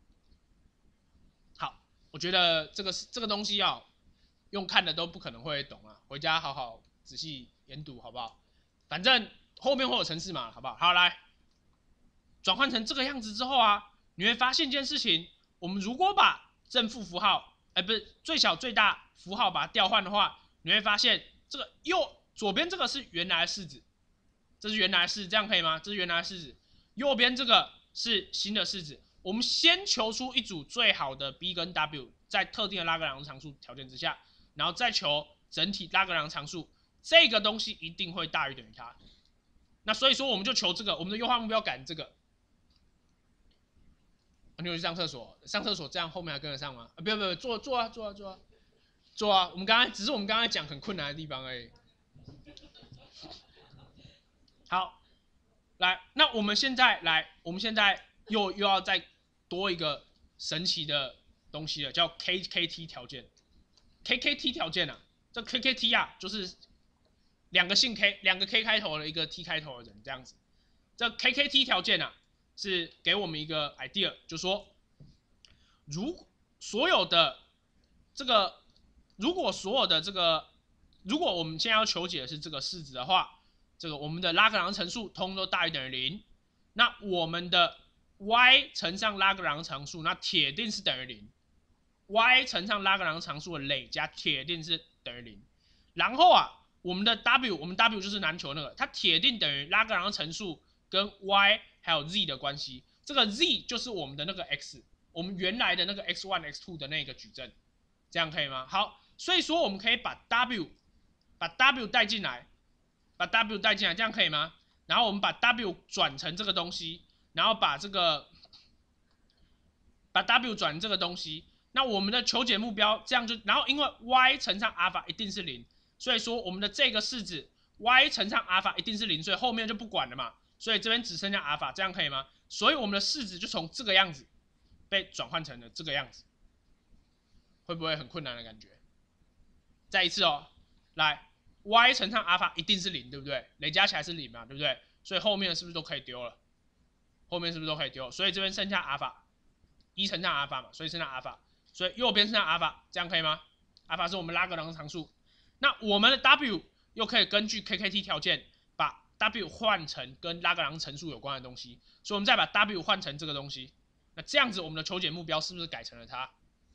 好，我觉得这个这个东西啊，用看的都不可能会懂啊，回家好好仔细研读好不好？反正后面会有程式嘛，好不好？好，来转换成这个样子之后啊，你会发现一件事情，我们如果把正负符号，哎，不是最小最大符号把它调换的话，你会发现这个右左边这个是原来的式子，这是原来的式子，这样可以吗？这是原来的式子。右边这个是新的式子。我们先求出一组最好的 B 跟 W， 在特定的拉格朗日常数条件之下，然后再求整体拉格朗日常数，这个东西一定会大于等于它。那所以说我们就求这个，我们的优化目标改这个。你有去上厕所？上厕所这样后面还跟得上吗？啊，不要不要，坐坐啊坐啊坐啊坐啊！我们刚才只是我们刚才讲很困难的地方而已。好，来，那我们现在来，我们现在又又要再多一个神奇的东西了，叫 K K T 条件。K K T 条件啊，这 K K T 啊，就是两个姓 K， 两个 K 开头的，一个 T 开头的人这样子。这 K K T 条件啊，是给我们一个 idea， 就说，如所有的这个，如果所有的这个，如果我们现在要求解的是这个式子的话，这个我们的拉格朗日乘数通都大于等于零，那我们的 y 乘上拉格朗日常数，那铁定是等于零。y 乘上拉格朗日常数的累加铁定是等于零。然后啊，我们的 w， 我们 w 就是难求那个，它铁定等于拉格朗日乘数跟 y 还有 z 的关系。这个 z 就是我们的那个 x， 我们原来的那个 x 一 x 二的那个矩阵，这样可以吗？好，所以说我们可以把 w 把 w 带进来，把 w 带进来，这样可以吗？然后我们把 w 转成这个东西，然后把这个把 w 转成这个东西。那我们的求解目标这样就，然后因为 y 乘上阿尔法一定是零，所以说我们的这个式子 y 乘上阿尔法一定是零，所以后面就不管了嘛，所以这边只剩下阿尔法，这样可以吗？所以我们的式子就从这个样子被转换成了这个样子，会不会很困难的感觉？再一次哦，来 y 乘上阿尔法一定是零，对不对？累加起来是零嘛，对不对？所以后面是不是都可以丢了？后面是不是都可以丢？所以这边剩下阿尔法，一乘上阿尔法嘛，所以剩下阿尔法。所以右边剩下阿尔法，这样可以吗？阿尔法是我们拉格朗日常数。那我们的 w 又可以根据 K K T 条件，把 w 换成跟拉格朗日乘数有关的东西。所以我们再把 w 换成这个东西。那这样子我们的求解目标是不是改成了它？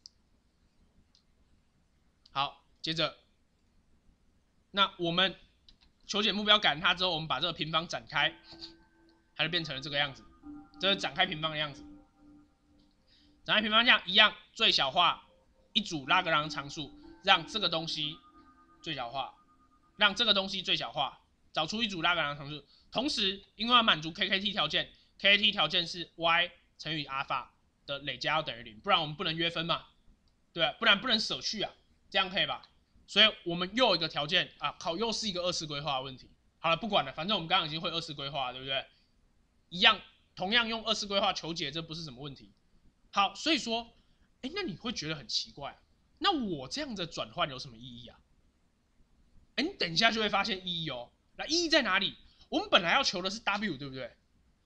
好，接着，那我们求解目标改成它之后，我们把这个平方展开，它就变成了这个样子。这是展开平方的样子。展开平方项一样，最小化一组拉格朗日常数，让这个东西最小化，让这个东西最小化，找出一组拉格朗日常数。同时，因为要满足 K K T 条件 ，K K T 条件是 y 乘以阿尔法的累加要等于零，不然我们不能约分嘛，对，不然不能舍去啊，这样可以吧？所以我们又有一个条件啊，考又是一个二次规划的问题。好了，不管了，反正我们刚刚已经会二次规划了，对不对？一样，同样用二次规划求解，这不是什么问题。好，所以说，哎，那你会觉得很奇怪，那我这样的转换有什么意义啊？哎，你等一下就会发现意义哦。那意义在哪里？我们本来要求的是 w， 对不对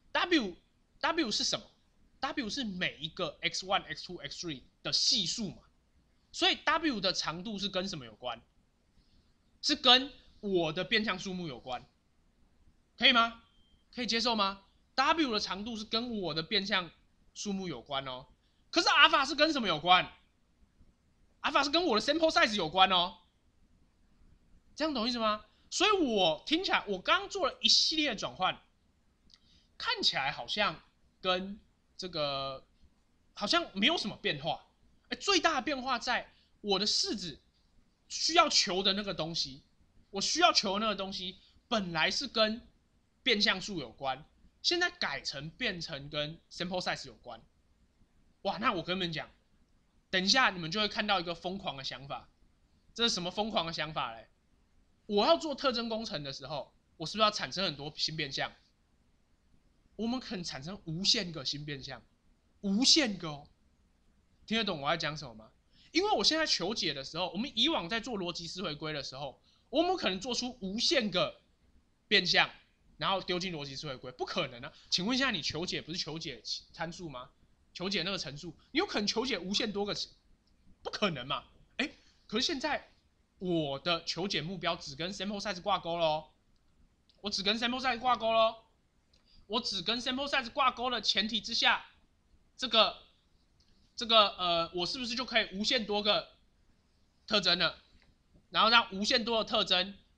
？w w 是什么 ？w 是每一个 x 一 x 二 x 三的系数嘛。所以 w 的长度是跟什么有关？是跟我的变项数目有关，可以吗？可以接受吗 ？w 的长度是跟我的变项数目有关哦。可是阿尔法是跟什么有关？阿尔法是跟我的 sample size 有关哦。这样懂意思吗？所以我听起来，我刚做了一系列转换，看起来好像跟这个好像没有什么变化。最大的变化在我的式子需要求的那个东西，我需要求的那个东西本来是跟变项数有关，现在改成变成跟 sample size 有关。哇，那我跟你们讲，等一下你们就会看到一个疯狂的想法。这是什么疯狂的想法嘞？我要做特征工程的时候，我是不是要产生很多新变项？我们可能产生无限个新变项，无限个哦。听得懂我在讲什么吗？因为我现在求解的时候，我们以往在做逻辑思回归的时候，我们可能做出无限个变项，然后丢进逻辑思回归，不可能啊！请问一下，你求解不是求解参数吗？求解那个乘数，你有可能求解无限多个，不可能嘛？哎，可是现在我的求解目标只跟 sample size 挂钩咯，我只跟 sample size 挂钩咯，我只跟 sample size 挂钩的前提之下，这个这个呃，我是不是就可以无限多个特征了？然后让无限多的特征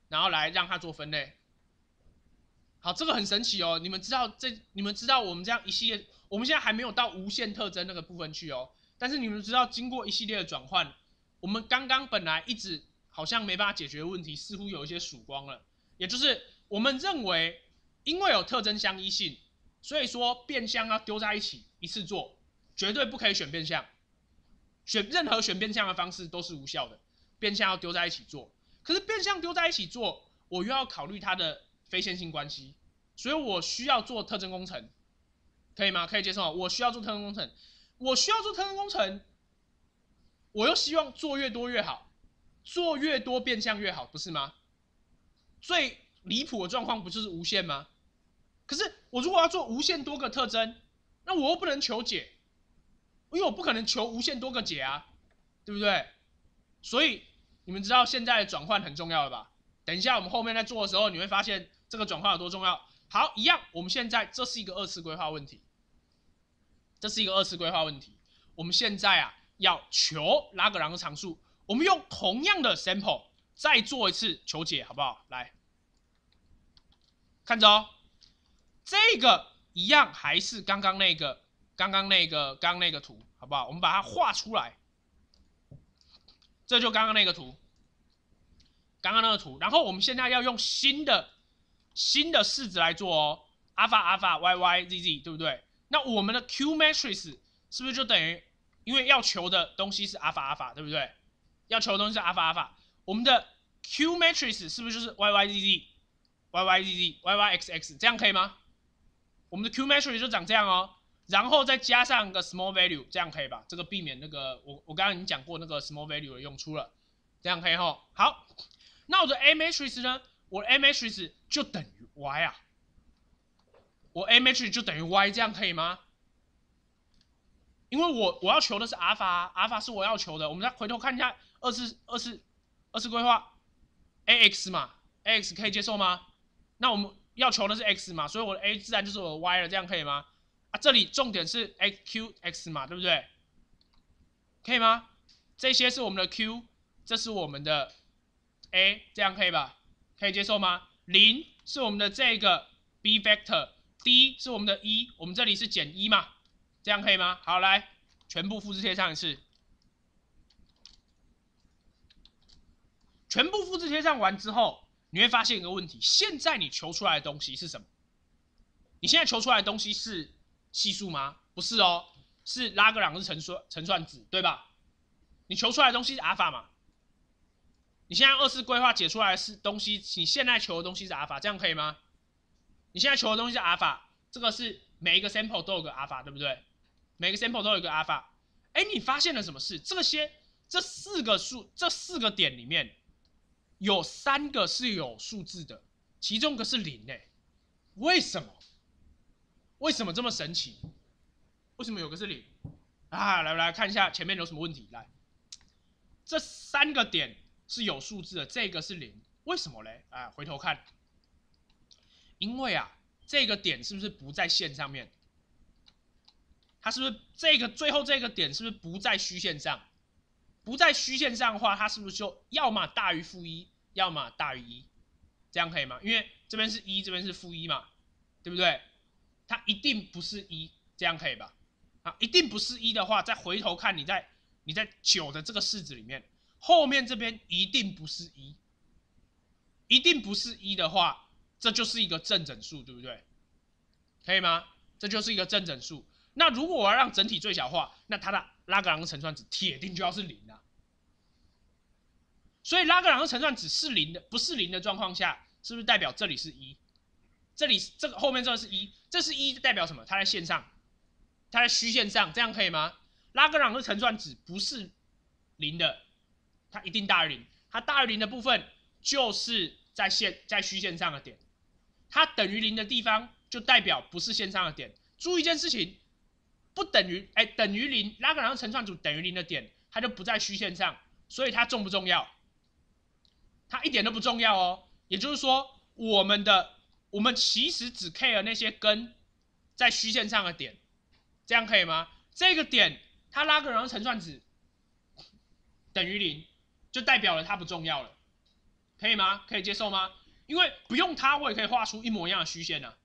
然后来让它做分类。好，这个很神奇哦，你们知道这，你们知道我们这样一系列，我们现在还没有到无限特征那个部分去哦，但是你们知道，经过一系列的转换，我们刚刚本来一直好像没办法解决的问题，似乎有一些曙光了，也就是我们认为，因为有特征相依性，所以说变相要丢在一起一次做，绝对不可以选变相，选任何选变相的方式都是无效的，变相要丢在一起做，可是变相丢在一起做，我又要考虑它的非线性关系，所以我需要做特征工程，可以吗？可以接受吗？我需要做特征工程，我需要做特征工程，我又希望做越多越好，做越多变相越好，不是吗？最离谱的状况不就是无限吗？可是我如果要做无限多个特征，那我又不能求解，因为我不可能求无限多个解啊，对不对？所以你们知道现在的转换很重要了吧？等一下我们后面在做的时候，你会发现这个转换有多重要。好，一样，我们现在这是一个二次规划问题，这是一个二次规划问题。我们现在啊要求拉格朗日常数，我们用同样的 sample 再做一次求解，好不好？来，看着哦，这个一样还是刚刚那个、刚刚那个、刚刚那个图，好不好？我们把它画出来，这就刚刚那个图，刚刚那个图。然后我们现在要用新的。新的式子来做哦 ，alpha alpha y y z z， 对不对？那我们的 Q matrix 是不是就等于，因为要求的东西是 alpha alpha， 对不对？要求的东西是 alpha alpha， 我们的 Q matrix 是不是就是 y y z z y y z z y y x x， 这样可以吗？我们的 Q matrix 就长这样哦，然后再加上个 small value， 这样可以吧？这个避免那个我我刚刚已经讲过那个 small value 的用处了，这样可以吼。好，那我的 A matrix 呢？我的 A matrix 就等于 y 啊，我 A matrix 就等于 y， 这样可以吗？因为我我要求的是 alpha， 啊 alpha 是我要求的。我们再回头看一下二次二次二次规划 ，A x 嘛 ，A x 可以接受吗？那我们要求的是 x 嘛，所以我的 a 自然就是我的 y 了，这样可以吗？啊，这里重点是 x q x 嘛，对不对？可以吗？这些是我们的 q， 这是我们的 a， 这样可以吧？可以接受吗？零是我们的这个 b vector，d 是我们的一，我们这里是减一嘛，这样可以吗？好，来，全部复制贴上一次，全部复制贴上完之后，你会发现一个问题，现在你求出来的东西是什么？你现在求出来的东西是系数吗？不是哦，是拉格朗日乘算乘算子，对吧？你求出来的东西是阿尔法嘛？你现在二次规划解出来的是东西，你现在求的东西是阿尔法，这样可以吗？你现在求的东西是阿尔法，这个是每一个 sample 都有个阿尔法，对不对？每个 sample 都有一个阿尔法。哎，你发现了什么事？这些这四个数，这四个点里面有三个是有数字的，其中一个是零诶。为什么？为什么这么神奇？为什么有个是零？啊，来来看一下前面有什么问题。来，这三个点是有数字的，这个是零，为什么嘞？啊，回头看，因为啊，这个点是不是不在线上面？它是不是这个最后这个点是不是不在虚线上？不在虚线上的话，它是不是就要么大于负一，要么大于一？这样可以吗？因为这边是一，这边是负一嘛，对不对？它一定不是一，这样可以吧？啊，一定不是一的话，再回头看你在你在九的这个式子里面，后面这边一定不是一，一定不是一的话，这就是一个正整数，对不对？可以吗？这就是一个正整数。那如果我要让整体最小化，那它的拉格朗日乘算子铁定就要是零啊。所以拉格朗日乘算子是零的，不是零的状况下，是不是代表这里是一？这里这个后面这个是一，这是一代表什么？它在线上，它在虚线上，这样可以吗？拉格朗日乘算子不是零的，它一定大于零，它大于零的部分就是在线在虚线上的点，它等于零的地方就代表不是线上的点。注意一件事情，不等于哎等于零，拉格朗日乘算组等于零的点，它就不在虚线上，所以它重不重要？它一点都不重要哦。也就是说，我们的我们其实只 care 那些跟在虚线上的点，这样可以吗？这个点它拉格朗日乘算子等于零，就代表了它不重要了。 可以吗？可以接受吗？因为不用它，我也可以画出一模一样的虚线呢、啊。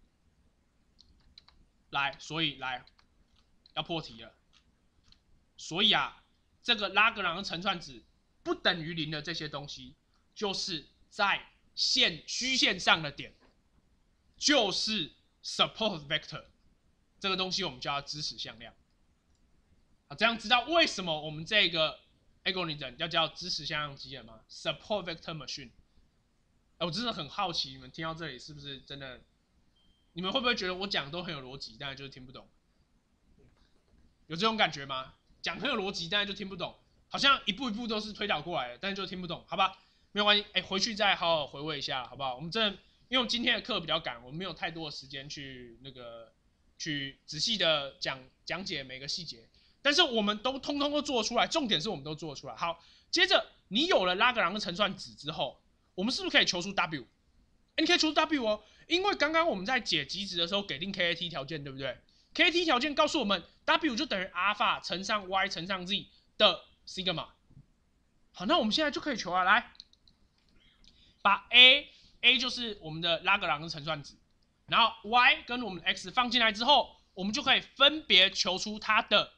来，所以来要破题了。所以啊，这个拉格朗日乘串子不等于零的这些东西，就是在线虚线上的点，就是 support vector 这个东西，我们叫它支持向量。好，这样知道为什么我们这个 algorithm 要叫支持向量机了吗 ？support vector machine。我真的很好奇，你们听到这里是不是真的？你们会不会觉得我讲的都很有逻辑，但是就是听不懂？有这种感觉吗？讲很有逻辑，但是就听不懂，好像一步一步都是推导过来的，但是就听不懂，好吧？没有关系，哎，回去再好好回味一下，好不好？我们真的，因为我们今天的课比较赶，我们没有太多的时间去那个去仔细的讲讲解每个细节，但是我们都通通都做出来，重点是我们都做出来。好，接着你有了拉格朗日乘算子之后，我们是不是可以求出 W？ 你可以求出 W 哦，因为刚刚我们在解极值的时候给定 K A T 条件，对不对 ？K A T 条件告诉我们 W 就等于阿尔法乘上 Y 乘上 Z 的 sigma。好，那我们现在就可以求啊，来，把 A A 就是我们的拉格朗日乘算子，然后 Y 跟我们的 X 放进来之后，我们就可以分别求出它的，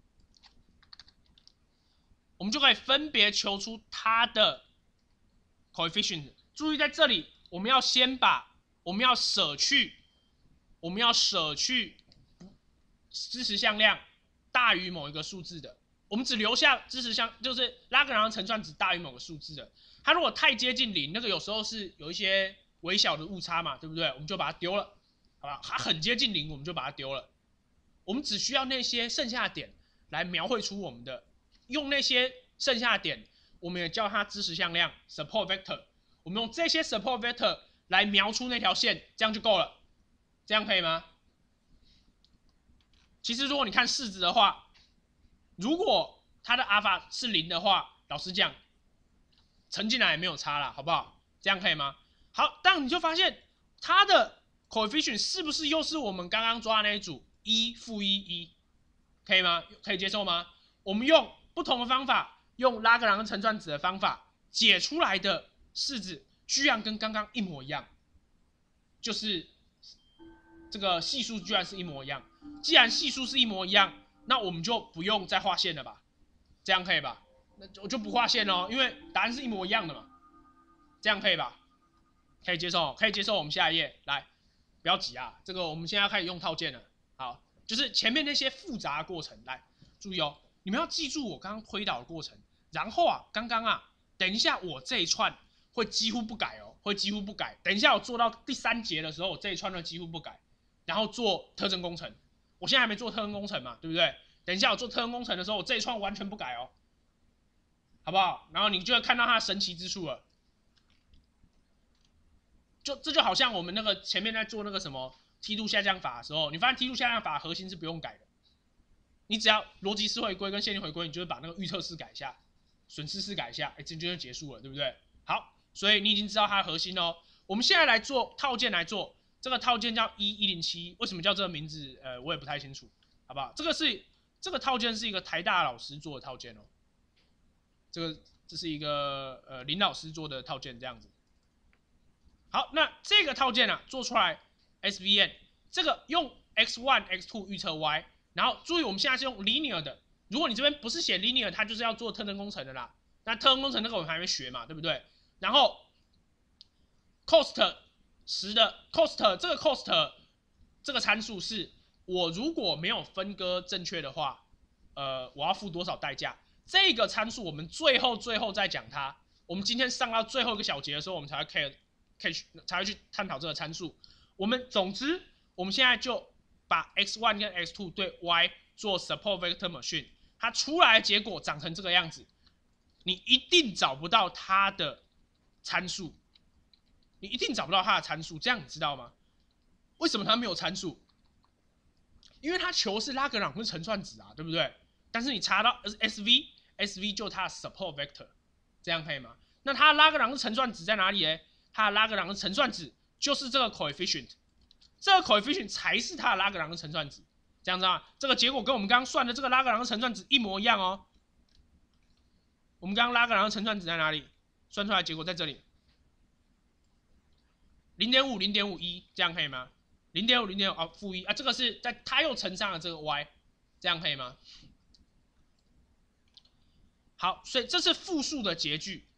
我们就可以分别求出它的 coefficient。注意在这里，我们要先把，我们要舍去，我们要舍去支持向量大于某一个数字的，我们只留下支持向，就是拉格朗日乘算子大于某个数字的。它如果太接近零，那个有时候是有一些微小的误差嘛，对不对？我们就把它丢了，好吧？它很接近零，我们就把它丢了。我们只需要那些剩下的点来描绘出我们的，用那些剩下的点，我们也叫它支持向量 support vector。我们用这些 support vector 来描出那条线，这样就够了。这样可以吗？其实如果你看式子的话，如果它的阿尔法是零的话，老实讲，乘进来也没有差啦，好不好？这样可以吗？好，但你就发现它的 coefficient 是不是又是我们刚刚抓的那一组一负一一？可以吗？可以接受吗？我们用不同的方法，用拉格朗日乘算子的方法解出来的式子，居然跟刚刚一模一样，就是这个系数居然是一模一样。既然系数是一模一样，那我们就不用再画线了吧？这样可以吧？那我就不画线哦，因为答案是一模一样的嘛。这样可以吧？可以接受，可以接受。我们下一页来，不要急啊，这个我们现在要开始用套件了。好，就是前面那些复杂的过程，来注意哦，你们要记住我刚刚推导的过程。然后啊，刚刚啊，等一下我这一串会几乎不改哦，会几乎不改。等一下我做到第三节的时候，我这一串会几乎不改，然后做特征工程。我现在还没做特征工程嘛，对不对？等一下我做特征工程的时候，我这一串完全不改哦，好不好？然后你就会看到它的神奇之处了。就这就好像我们那个前面在做那个什么梯度下降法的时候，你发现梯度下降法核心是不用改的，你只要逻辑式回归跟线性回归，你就会把那个预测式改一下，损失式改一下，哎，这就结束了，对不对？好，所以你已经知道它的核心哦。我们现在来做套件来做。这个套件叫一一零七，为什么叫这个名字？呃，我也不太清楚，好不好？这个是这个套件是一个台大老师做的套件哦，这个这是一个呃林老师做的套件，这样子。好，那这个套件啊做出来 S V N， 这个用 x 一 x 二 预测 y， 然后注意我们现在是用 linear 的，如果你这边不是写 linear， 它就是要做特征工程的啦。那特征工程那个我们还没学嘛，对不对？然后 cost。十的 cost 这个 cost 这个参数是我如果没有分割正确的话，呃，我要付多少代价？这个参数我们最后最后再讲它。我们今天上到最后一个小节的时候，我们才会 care care 才会去探讨这个参数。我们总之我们现在就把 x 一 跟 x 二 对 y 做 support vector machine， 它出来的结果长成这个样子，你一定找不到它的参数。你一定找不到它的参数，这样你知道吗？为什么它没有参数？因为它求是拉格朗日乘算子啊，对不对？但是你查到 S V，S V 就它的 support vector， 这样可以吗？那它的拉格朗日乘算子在哪里呢？它的拉格朗日乘算子就是这个 coefficient， 这个 coefficient 才是它的拉格朗日乘算子，这样知道吗？这个结果跟我们刚刚算的这个拉格朗日乘算子一模一样哦。我们刚刚拉格朗日乘算子在哪里？算出来的结果在这里。 零点五零点五一，这样可以吗？零点五零点五啊负一啊，这个是在它又乘上了这个 y， 这样可以吗？好，所以这是复数的截距。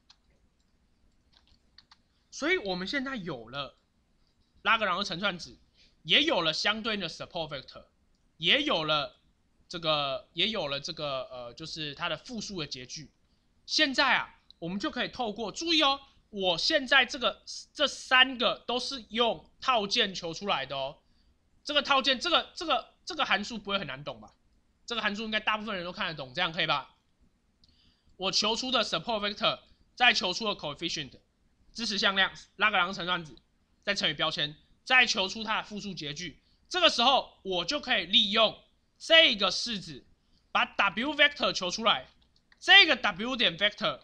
所以我们现在有了拉格朗日乘算子，也有了相对应的 support vector， 也有了这个，也有了这个呃，就是它的复数的截距。现在啊，我们就可以透过，注意哦，我现在这个这三个都是用套件求出来的哦。这个套件，这个这个这个函数不会很难懂吧？这个函数应该大部分人都看得懂，这样可以吧？我求出的 support vector， 再求出的 coefficient， 支持向量，拉格朗日乘算子，再乘以标签，再求出它的复数截距。这个时候我就可以利用这个式子，把 w vector 求出来。这个 w 点 vector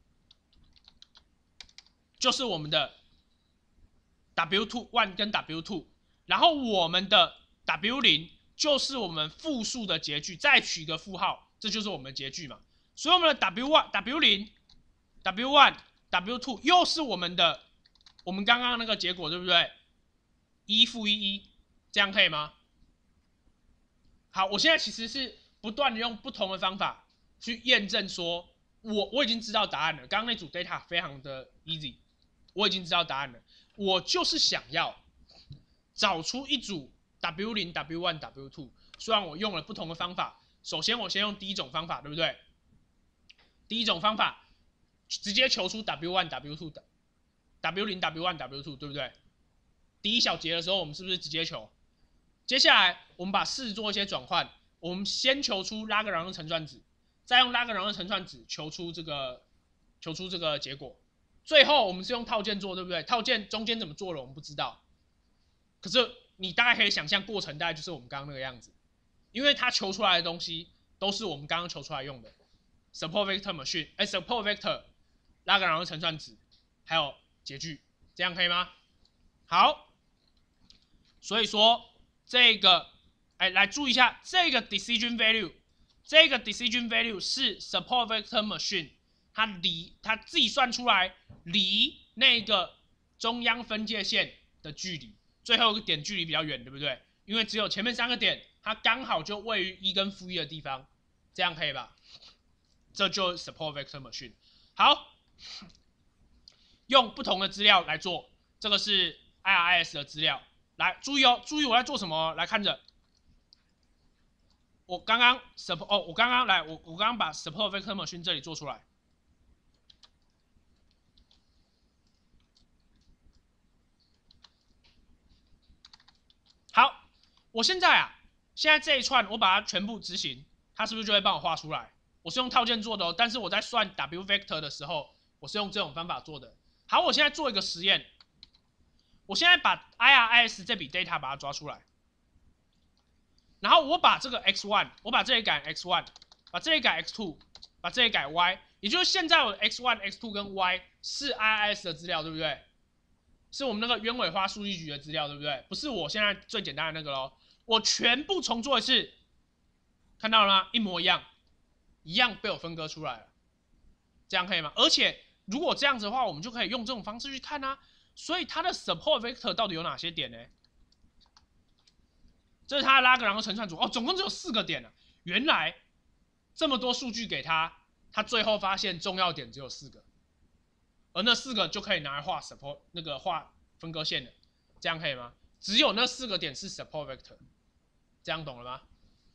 就是我们的 w 二 一 跟 w 二， 然后我们的 w 零 就是我们复数的截距，再取个负号，这就是我们的截距嘛。所以我们的 w 一 w 零 w 一 w 二 又是我们的我们刚刚那个结果，对不对？一负一一，这样可以吗？好，我现在其实是不断的用不同的方法去验证说，我我已经知道答案了。刚刚那组 data 非常的 easy， 我已经知道答案了。我就是想要找出一组 w 零 w 一 w 二， 虽然我用了不同的方法。首先我先用第一种方法，对不对？第一种方法直接求出 w 一 w 二 w 零 w 一 w 二， 对不对？第一小节的时候我们是不是直接求？接下来我们把式做一些转换，我们先求出拉格朗日乘算子，再用拉格朗日乘算子求出这个求出这个结果。最后我们是用套件做，对不对？套件中间怎么做了我们不知道，可是你大概可以想象过程大概就是我们刚刚那个样子，因为它求出来的东西都是我们刚刚求出来用的 support vector machine， 哎 support vector 拉格朗日乘算子还有截距，这样可以吗？好，所以说这个，哎，来注意一下这个 decision value， 这个 decision value 是 support vector machine 它离它自己算出来离那个中央分界线的距离，最后一个点距离比较远，对不对？因为只有前面三个点，它刚好就位于一跟负一的地方，这样可以吧？这就是 support vector machine。好，用不同的资料来做，这个是 I R I S 的资料。来，注意哦，注意我在做什么？来看着，我刚刚 support 哦，我刚刚来，我我刚刚把 support vector machine 这里做出来。好，我现在啊，现在这一串我把它全部执行，它是不是就会帮我画出来？我是用套件做的哦，但是我在算 w vector 的时候，我是用这种方法做的。好，我现在做一个实验，我现在把 I R I S 这笔 data 把它抓出来，然后我把这个 x 一， 我把这里改 x 一， 把这里改 x 二， 把这里改 y， 也就是现在我的 x 一、x 二 跟 y 是 I R I S 的资料，对不对？是我们那个鸢尾花数据局的资料，对不对？不是我现在最简单的那个咯，我全部重做一次，看到了吗？一模一样，一样被我分割出来了，这样可以吗？而且如果这样子的话，我们就可以用这种方式去看啊。所以它的 support vector 到底有哪些点呢？这是它的拉格朗日乘算组哦，总共只有四个点啊。原来这么多数据给他，他最后发现重要点只有四个。而那四个就可以拿来画 support 那个画分割线的，这样可以吗？只有那四个点是 support vector， 这样懂了吗？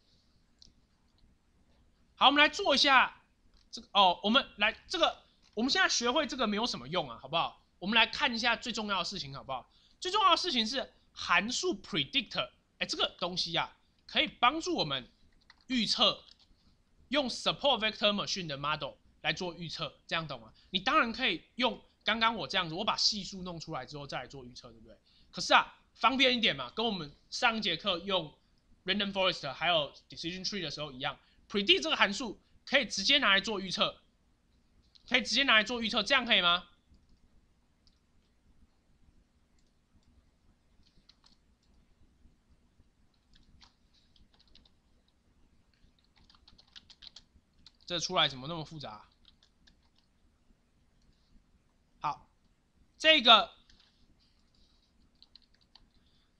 好，我们来做一下这个哦，我们来这个，我们现在学会这个没有什么用啊，好不好？我们来看一下最重要的事情，好不好？最重要的事情是函数 predictor， 哎，这个东西啊，可以帮助我们预测，用 support vector machine 的 model。来做预测，这样懂吗？你当然可以用刚刚我这样子，我把系数弄出来之后再来做预测，对不对？可是啊，方便一点嘛，跟我们上一节课用 random forest 还有 decision tree 的时候一样 ，predict 这个函数可以直接拿来做预测，可以直接拿来做预测，这样可以吗？这出来怎么那么复杂？好，这个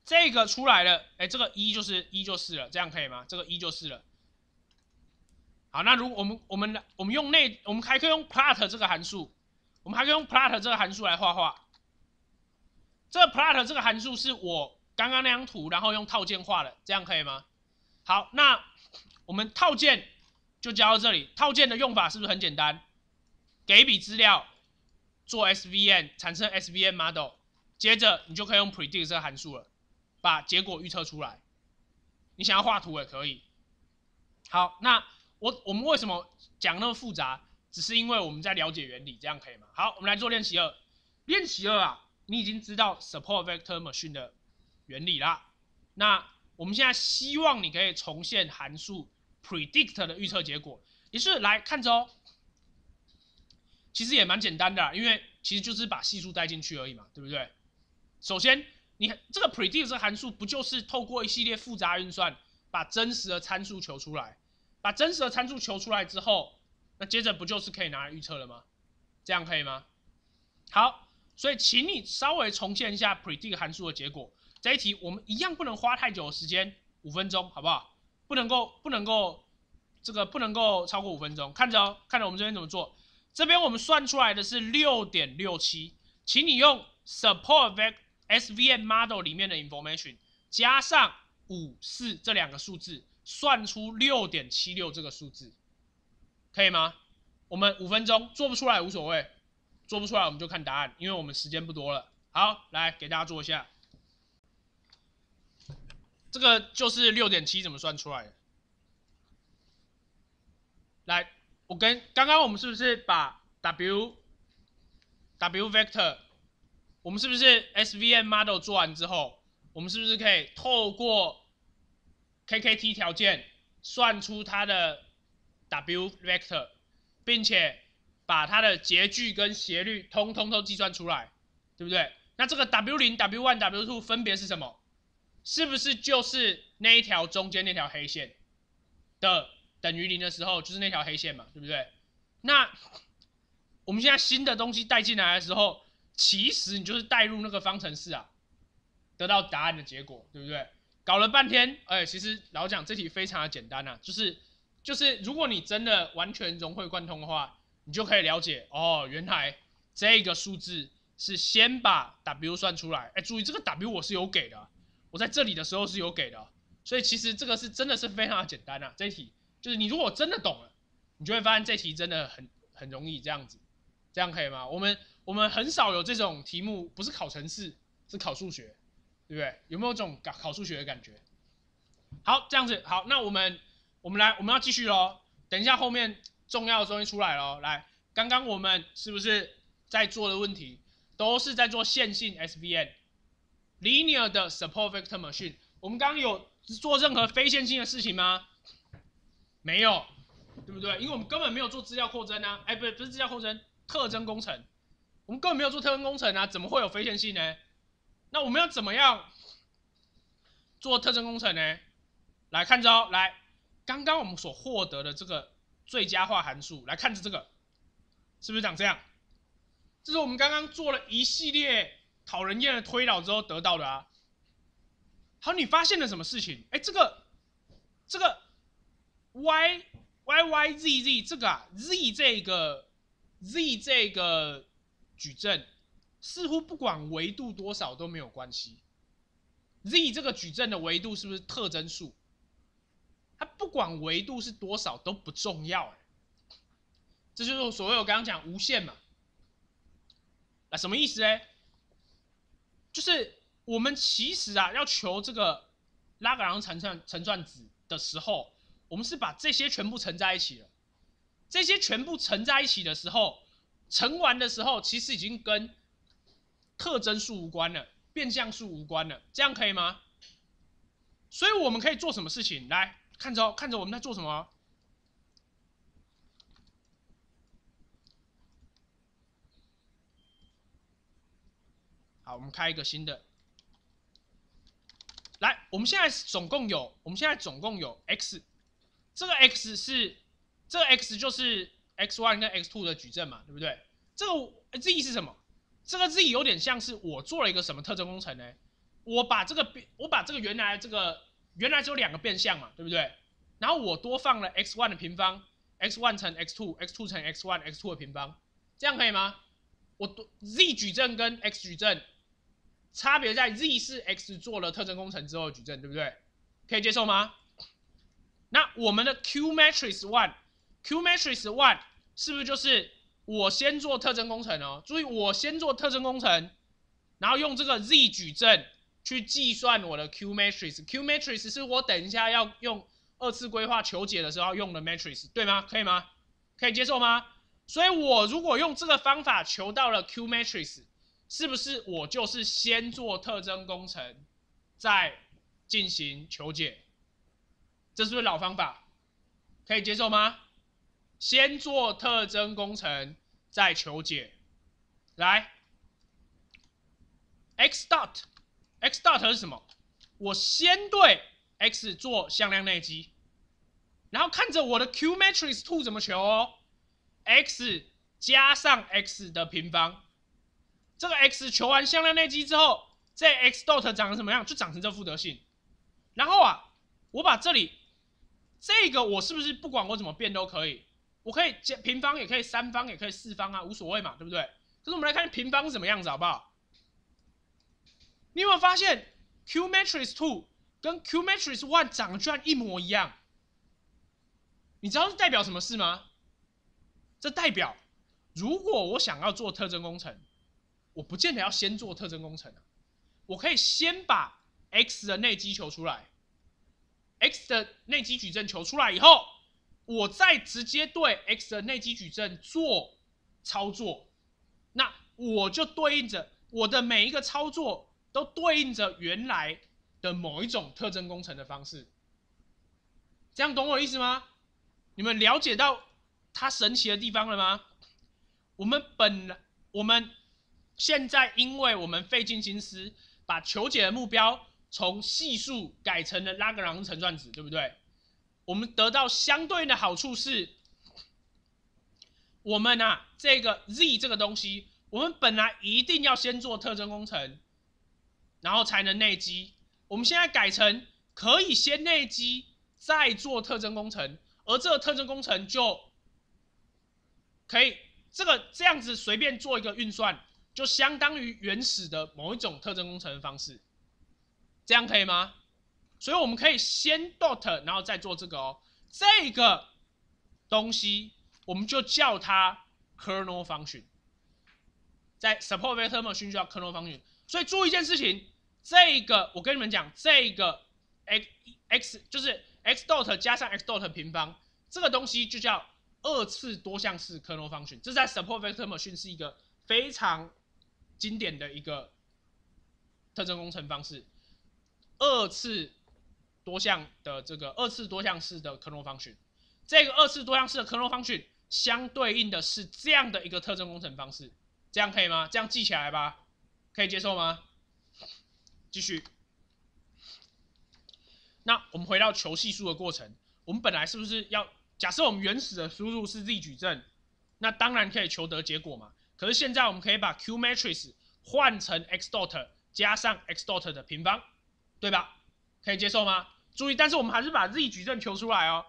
这个出来了，哎，这个一就是一就是了，这样可以吗？这个一就是了。好，那如果我们我们我们用内，我们还可以用 plot 这个函数，我们还可以用 plot 这个函数来画画。这个 plot 这个函数是我刚刚那张图，然后用套件画的，这样可以吗？好，那我们套件就教到这里。套件的用法是不是很简单？给一笔资料，做 S V N 产生 S V N model， 接着你就可以用 predict 这个函数了，把结果预测出来。你想要画图也可以。好，那我我们为什么讲那么复杂？只是因为我们在了解原理，这样可以吗？好，我们来做练习二。练习二啊，你已经知道 support vector machine 的原理啦。那我们现在希望你可以重现函数 predict 的预测结果，也是来看着哦。其实也蛮简单的啦，因为其实就是把系数带进去而已嘛，对不对？首先，你这个 predict 这个函数不就是透过一系列复杂运算，把真实的参数求出来？把真实的参数求出来之后，那接着不就是可以拿来预测了吗？这样可以吗？好，所以请你稍微重现一下 predict 函数的结果。这一题我们一样不能花太久的时间，五分钟，好不好？不能够，不能够，这个不能够超过五分钟。看着哦，看着我们这边怎么做。这边我们算出来的是 六点六七， 请你用 support S V N model 里面的 information 加上五、四这两个数字，算出 六点七六 这个数字，可以吗？我们五分钟做不出来无所谓，做不出来我们就看答案，因为我们时间不多了。好，来给大家做一下。这个就是 六点七 怎么算出来的？来，我跟刚刚我们是不是把 W W vector， 我们是不是 S V N model 做完之后，我们是不是可以透过 K K T 条件算出它的 W vector， 并且把它的截距跟斜率通通都计算出来，对不对？那这个 W 零、W 一、W 二 分别是什么？是不是就是那一条中间那条黑线的等于零的时候，就是那条黑线嘛，对不对？那我们现在新的东西带进来的时候，其实你就是带入那个方程式啊，得到答案的结果，对不对？搞了半天，哎，其实老讲这题非常的简单啊，就是就是如果你真的完全融会贯通的话，你就可以了解哦，原来这个数字是先把 W 算出来，哎，注意这个 W 我是有给的，我在这里的时候是有给的，所以其实这个是真的是非常的简单啊，这一题就是你如果真的懂了，你就会发现这题真的很很容易这样子，这样可以吗？我们我们很少有这种题目，不是考程式，是考数学，对不对？有没有这种考考数学的感觉？好，这样子好，那我们我们来我们要继续喽，等一下后面重要的东西出来喽，来，刚刚我们是不是在做的问题都是在做线性 S V N linear 的 support vector machine？ 我们刚刚有做任何非线性的事情吗？没有，对不对？因为我们根本没有做资料扩增啊，哎，不是不是资料扩增，特征工程，我们根本没有做特征工程啊，怎么会有非线性呢？那我们要怎么样做特征工程呢？来看着哦，来，刚刚我们所获得的这个最佳化函数，来看着这个，是不是长这样？这是我们刚刚做了一系列讨人厌的推导之后得到的啊。好，你发现了什么事情？哎，这个这个 y y y z z 这个啊 z 这个 z 这个矩阵，似乎不管维度多少都没有关系。z 这个矩阵的维度是不是特征数？它不管维度是多少都不重要，哎，这就是所谓我刚刚讲无限嘛。那什么意思呢？就是我们其实啊要求这个拉格朗日乘算乘算子的时候，我们是把这些全部乘在一起了。这些全部乘在一起的时候，乘完的时候其实已经跟特征数无关了，变相数无关了，这样可以吗？所以我们可以做什么事情？来看着、哦、看着我们在做什么。好，我们开一个新的。来，我们现在总共有，我们现在总共有 x， 这个 x 是，这个 x 就是 x 一 跟 x 二 的矩阵嘛，对不对？这个 z 是什么？这个 z 有点像是我做了一个什么特征工程呢？ 我把这个变，我把这个原来这个原来只有两个变项嘛，对不对？然后我多放了 x 一 的平方 ，x 一 乘 x 二 ，x 二 乘 x 一 ，x 二 的平方，这样可以吗？我 z 矩阵跟 x 矩阵差别在 z 是 x 做了特征工程之后的矩阵，对不对？可以接受吗？那我们的 Q matrix one，Q matrix one 是不是就是我先做特征工程哦？注意，我先做特征工程，然后用这个 z 矩阵去计算我的 Q matrix。Q matrix 是我等一下要用二次规划求解的时候要用的 matrix， 对吗？可以吗？可以接受吗？所以我如果用这个方法求到了 Q matrix， 是不是我就是先做特征工程，再进行求解？这是不是老方法？可以接受吗？先做特征工程，再求解。来 ，x dot x dot 是什么？我先对 x 做向量内积，然后看着我的 Q matrix two 怎么求哦 ，x 加上 x 的平方，这个 x 求完向量内积之后，这 x dot 长成什么样？就长成这复得性。然后啊，我把这里这个我是不是不管我怎么变都可以？我可以平方也可以三方也可以四方啊，无所谓嘛，对不对？可是我们来看平方是什么样子，好不好？你有没有发现 Q matrix two 跟 Q matrix one 长得居然一模一样？你知道这代表什么事吗？这代表如果我想要做特征工程，我不见得要先做特征工程啊，我可以先把 x 的内积求出来 ，x 的内积矩阵求出来以后，我再直接对 x 的内积矩阵做操作，那我就对应着我的每一个操作都对应着原来的某一种特征工程的方式。这样懂我的意思吗？你们了解到它神奇的地方了吗？我们本来我们现在因为我们费尽心思把求解的目标从系数改成了拉格朗日乘算子，对不对？我们得到相对应的好处是，我们啊这个 z 这个东西，我们本来一定要先做特征工程，然后才能内积。我们现在改成可以先内积，再做特征工程，而这个特征工程就可以这个这样子随便做一个运算，就相当于原始的某一种特征工程的方式。这样可以吗？所以我们可以先 dot， 然后再做这个哦。这个东西我们就叫它 kernel function， 在 support vector machine 就叫 kernel function。所以注意一件事情，这个我跟你们讲，这个 x x 就是 x dot 加上 x dot 平方，这个东西就叫二次多项式 kernel function。这在 support vector machine 是一个非常经典的一个特征工程方式。二次多项的这个二次多项式的 kernel function， 这个二次多项式的 kernel function 相对应的是这样的一个特征工程方式，这样可以吗？这样记起来吧，可以接受吗？继续。那我们回到求系数的过程，我们本来是不是要假设我们原始的输入是 z 矩阵，那当然可以求得结果嘛。可是现在我们可以把 Q matrix 换成 x dot 加上 x dot 的平方。对吧？可以接受吗？注意，但是我们还是把 z 矩阵求出来哦。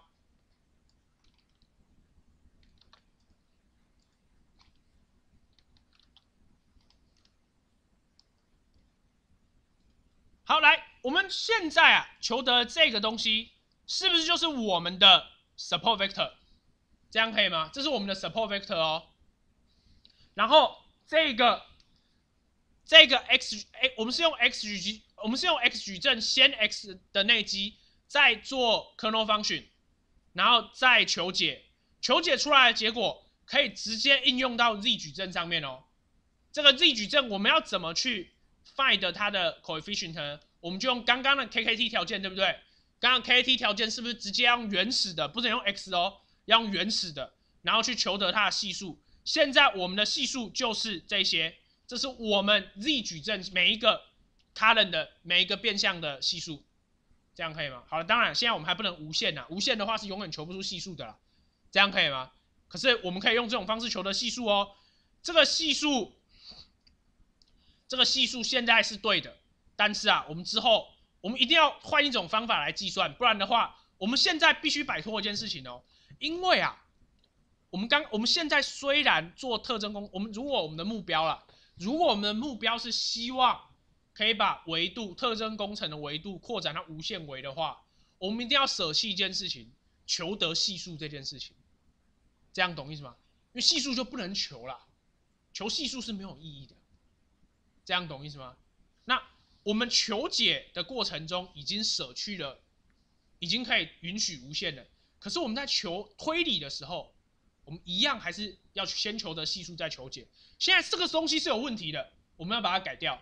好，来，我们现在啊求得这个东西，是不是就是我们的 support vector？ 这样可以吗？这是我们的 support vector 哦。然后这个这个 x， 哎，我们是用 x 矩，我们是用 x 矩阵先 x 的内积，再做 kernel function， 然后再求解，求解出来的结果可以直接应用到 z 矩阵上面哦。这个 z 矩阵我们要怎么去 find 它的 coefficient 呢？我们就用刚刚的 K K T 条件，对不对？刚刚 K K T 条件是不是直接用原始的，不是用 x 哦，要用原始的，然后去求得它的系数。现在我们的系数就是这些。这是我们 z 矩阵每一个 column 的每一个变项的系数，这样可以吗？好了，当然现在我们还不能无限啊，无限的话是永远求不出系数的啦，这样可以吗？可是我们可以用这种方式求得系数哦。这个系数，这个系数现在是对的， 但是啊，我们之后我们一定要换一种方法来计算，不然的话，我们现在必须摆脱一件事情哦，因为啊，我们刚我们现在虽然做特征工，我们如果我们的目标啦，如果我们的目标是希望可以把维度特征工程的维度扩展到无限维的话，我们一定要舍弃一件事情，求得系数这件事情。这样懂意思吗？因为系数就不能求啦，求系数是没有意义的。这样懂意思吗？那我们求解的过程中已经舍去了，已经可以允许无限了。可是我们在求推理的时候，我们一样还是要先求得系数再求解。现在这个东西是有问题的，我们要把它改掉。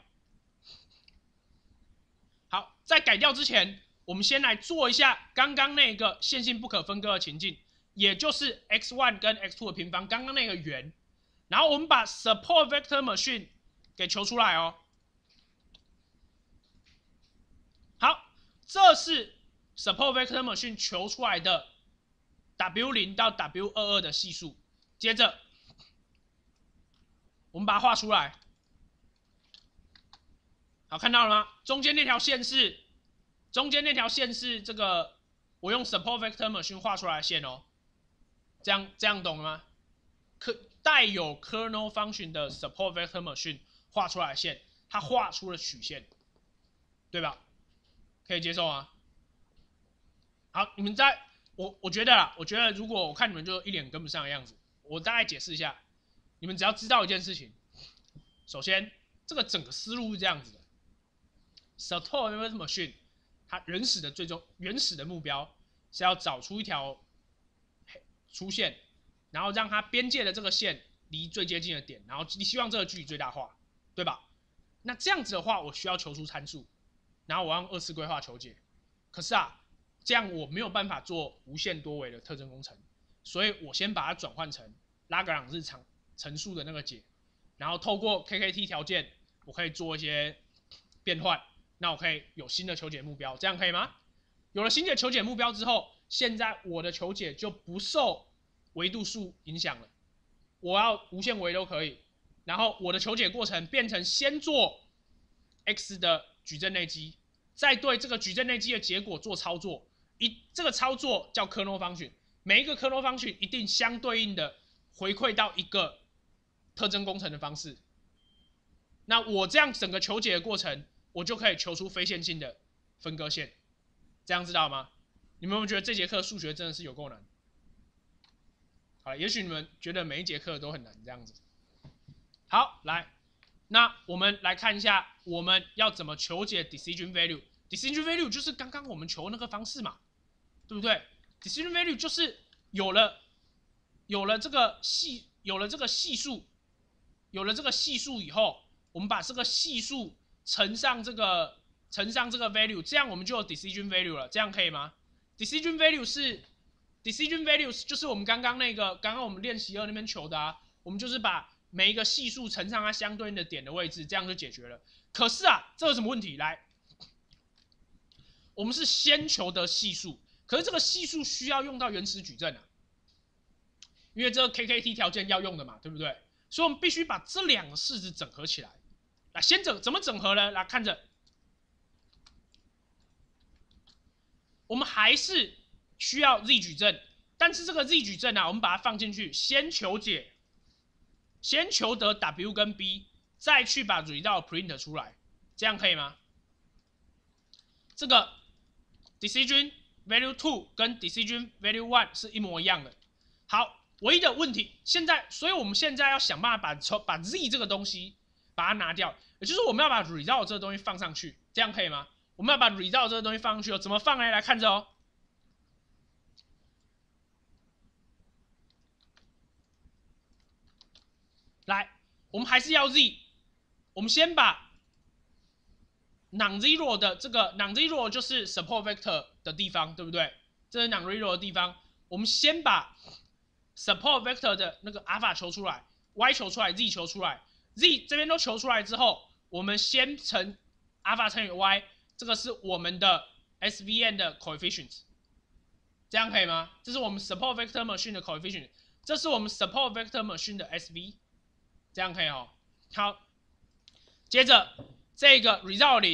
好，在改掉之前，我们先来做一下刚刚那个线性不可分割的情境，也就是 x 一 跟 x 二 的平方，刚刚那个圆。然后我们把 support vector machine 给求出来哦。好，这是 support vector machine 求出来的 w 零 到 w 二十二 的系数。接着，我们把它画出来。好，看到了吗？中间那条线是，中间那条线是这个我用 support vector machine 画出来的线哦。这样这样懂了吗？可带有 kernel function 的 support vector machine 画出来的线，它画出了曲线，对吧？可以接受吗？好，你们在我我觉得啦，我觉得如果我看你们就一脸跟不上的样子，我大概解释一下，你们只要知道一件事情，首先这个整个思路是这样子的 ，support vector machine 它原始的最终原始的目标是要找出一条出线，然后让它边界的这个线离最接近的点，然后你希望这个距离最大化，对吧？那这样子的话，我需要求出参数，然后我用二次规划求解。可是啊，这样我没有办法做无限多维的特征工程，所以我先把它转换成拉格朗日常乘数的那个解，然后透过 K K T 条件，我可以做一些变换，那我可以有新的求解目标，这样可以吗？有了新的求解目标之后，现在我的求解就不受维度数影响了，我要无限维都可以。然后我的求解过程变成先做 x 的矩阵内积，再对这个矩阵内积的结果做操作，一这个操作叫 kernel function， 每一个 kernel function 一定相对应的回馈到一个特征工程的方式。那我这样整个求解的过程，我就可以求出非线性的分割线，这样知道吗？你们有没有觉得这节课数学真的是有够难？好，也许你们觉得每一节课都很难这样子。好，来，那我们来看一下我们要怎么求解 decision value。decision value 就是刚刚我们求那个方式嘛，对不对 ？decision value 就是有了有了这个系有了这个系数，有了这个系数以后，我们把这个系数乘上这个乘上这个 value， 这样我们就有 decision value 了，这样可以吗 ？decision value 是 decision value 就是我们刚刚那个刚刚我们练习二那边求的啊，我们就是把每一个系数乘上它相对应的点的位置，这样就解决了。可是啊，这有什么问题？来，我们是先求得系数，可是这个系数需要用到原始矩阵啊，因为这个 K K T 条件要用的嘛，对不对？所以我们必须把这两个式子整合起来。来，先整怎么整合呢？来看着，我们还是需要 z 矩阵，但是这个 z 矩阵啊，我们把它放进去，先求解。先求得 W 跟 B， 再去把 result print 出来，这样可以吗？这个 decision value two 跟 decision value one 是一模一样的。好，唯一的问题，现在，所以我们现在要想办法把把 z 这个东西把它拿掉，也就是我们要把 result 这个东西放上去，这样可以吗？我们要把 result 这个东西放上去哦，怎么放呢？来看着哦。来，我们还是要 z， 我们先把 non-zero 的这个 non-zero 就是 support vector 的地方，对不对？这是 non-zero 的地方，我们先把 support vector 的那个 alpha 求出来 ，y 求出来 ，z 求出来 ，z 这边都求出来之后，我们先乘 alpha 乘以 y， 这个是我们的 S V M 的 coefficient， 这样可以吗？这是我们 support vector machine 的 coefficient， 这是我们 support vector machine 的 S V。这样可以哦。好，接着这个 result 零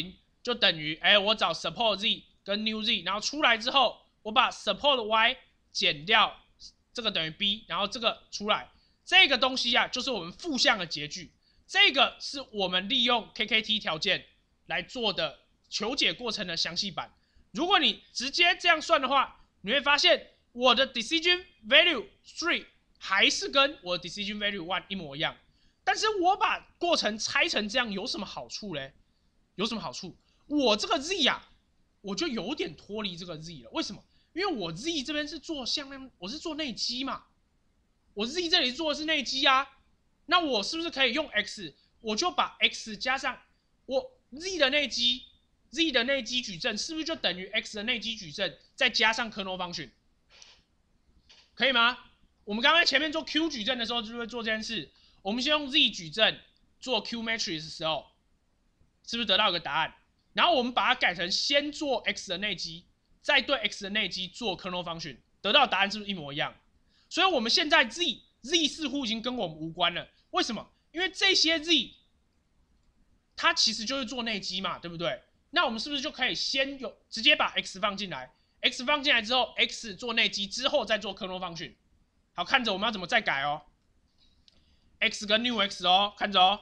就等于，哎，我找 support z 跟 new z， 然后出来之后，我把 support y 减掉，这个等于 b， 然后这个出来，这个东西啊，就是我们负向的截距，这个是我们利用 K K T 条件来做的求解过程的详细版。如果你直接这样算的话，你会发现我的 decision value three 还是跟我的 decision value one 一模一样，但是我把过程拆成这样有什么好处嘞？有什么好处？我这个 z 啊，我就有点脱离这个 z 了。为什么？因为我 z 这边是做向量，我是做内积嘛，我 z 这里做的是内积啊，那我是不是可以用 x？ 我就把 x 加上我 z 的内积 ，z 的内积矩阵是不是就等于 x 的内积矩阵再加上 kernel function？ 可以吗？我们刚刚前面做 Q 矩阵的时候，就会做这件事。我们先用 z 矩阵做 Q matrix 的时候，是不是得到一个答案？然后我们把它改成先做 x 的内积，再对 x 的内积做 kernel function， 得到的答案是不是一模一样？所以我们现在 z z 似乎已经跟我们无关了。为什么？因为这些 z 它其实就是做内积嘛，对不对？那我们是不是就可以先有直接把 x 放进来 ？x 放进来之后 ，x 做内积之后再做 kernel function。好，看着我们要怎么再改哦。x 跟 new x 哦，看着哦。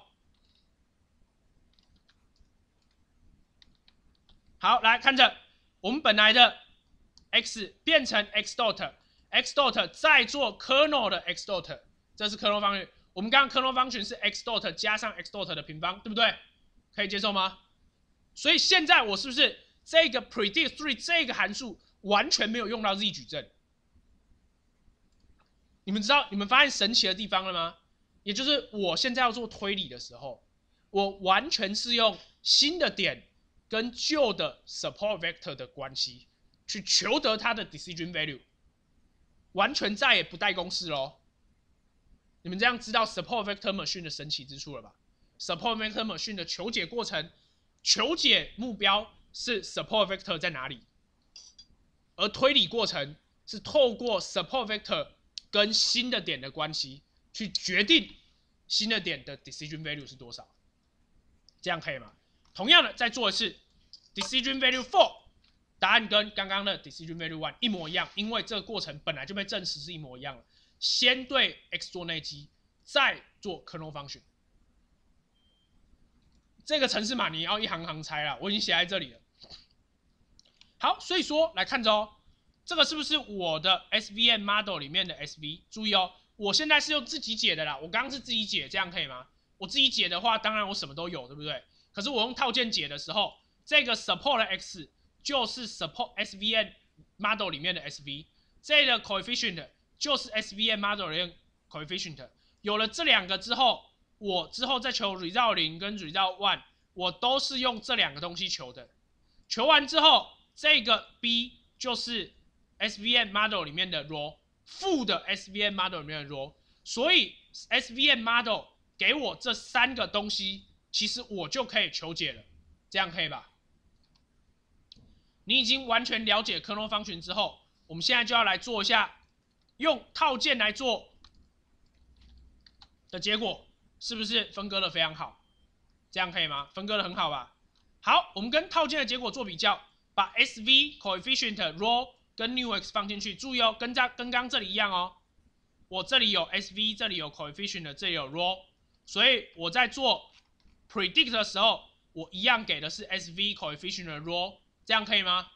好，来看着，我们本来的 x 变成 x dot，x dot 再做 kernel 的 x dot， 这是 kernel function。我们刚刚 kernel function 是 x dot 加上 x dot 的平方，对不对？可以接受吗？所以现在我是不是这个 predict three 这个函数完全没有用到 z 矩阵？你们知道，你们发现神奇的地方了吗？也就是我现在要做推理的时候，我完全是用新的点跟旧的 support vector 的关系去求得它的 decision value， 完全再也不带公式咯。你们这样知道 support vector machine 的神奇之处了吧？ support vector machine 的求解过程，求解目标是 support vector 在哪里，而推理过程是透过 support vector 跟新的点的关系去决定新的点的 decision value 是多少，这样可以吗？同样的，再做一次 decision value four， 答案跟刚刚的 decision value one 一模一样，因为这个过程本来就被证实是一模一样了。先对 x 做内积，再做 kernel function。这个程式码你要一行行猜啦，我已经写在这里了。好，所以说来看着哦，这个是不是我的 S V M model 里面的 S V？ 注意哦，我现在是用自己解的啦，我刚刚是自己解，这样可以吗？我自己解的话，当然我什么都有，对不对？可是我用套件解的时候，这个 support 的 x 就是 support S V M model 里面的 S V， 这个 coefficient 就是 S V M model 里面 coefficient。有了这两个之后，我之后再求 result 零跟 result one， 我都是用这两个东西求的。求完之后，这个 b 就是 S V M model 里面的 row， 负的 S V M model 里面的 row， 所以 S V M model 给我这三个东西，其实我就可以求解了，这样可以吧？你已经完全了解 kernel function 之后，我们现在就要来做一下用套件来做的结果，是不是分割的非常好？这样可以吗？分割的很好吧？好，我们跟套件的结果做比较，把 S V coefficient row 跟 new x 放进去，注意哦，跟这跟刚这里一样哦。我这里有 S V， 这里有 coefficient， 这里有 row， 所以我在做 predict 的时候，我一样给的是 S V coefficient 的 row， 这样可以吗？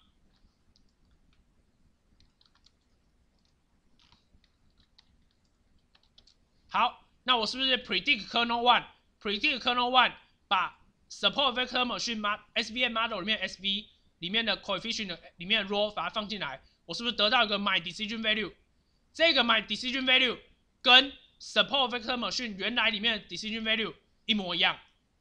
好，那我是不是 predict kernel one predict kernel one 把 support vector machine S V M model 里面 S V 里面的 coefficient 里面的 row 把它放进来，我是不是得到一个 my decision value？ 这个 my decision value 跟 support vector machine 原来里面的 decision value 一模一样，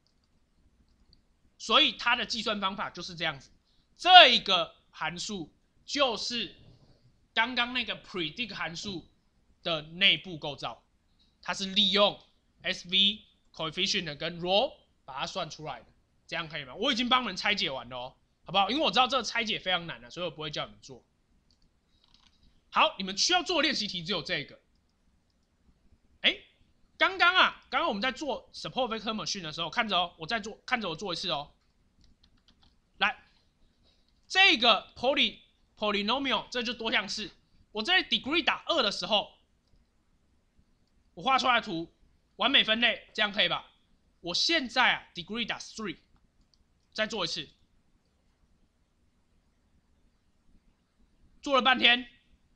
所以它的计算方法就是这样子。这一个函数就是刚刚那个 predict 函数的内部构造，它是利用 S V coefficient 跟 row 把它算出来的，这样可以吗？我已经帮你们拆解完了哦，好不好？因为我知道这个拆解非常难了，所以我不会叫你们做。好，你们需要做的练习题只有这个。哎，刚刚啊，刚刚我们在做 support vector machine 的时候，看着哦，我在做，看着我做一次哦。 这个 poly polynomial 这就多项式。我这里 degree 打二的时候，我画出来的图完美分类，这样可以吧？我现在啊 degree 打 three， 再做一次，做了半天，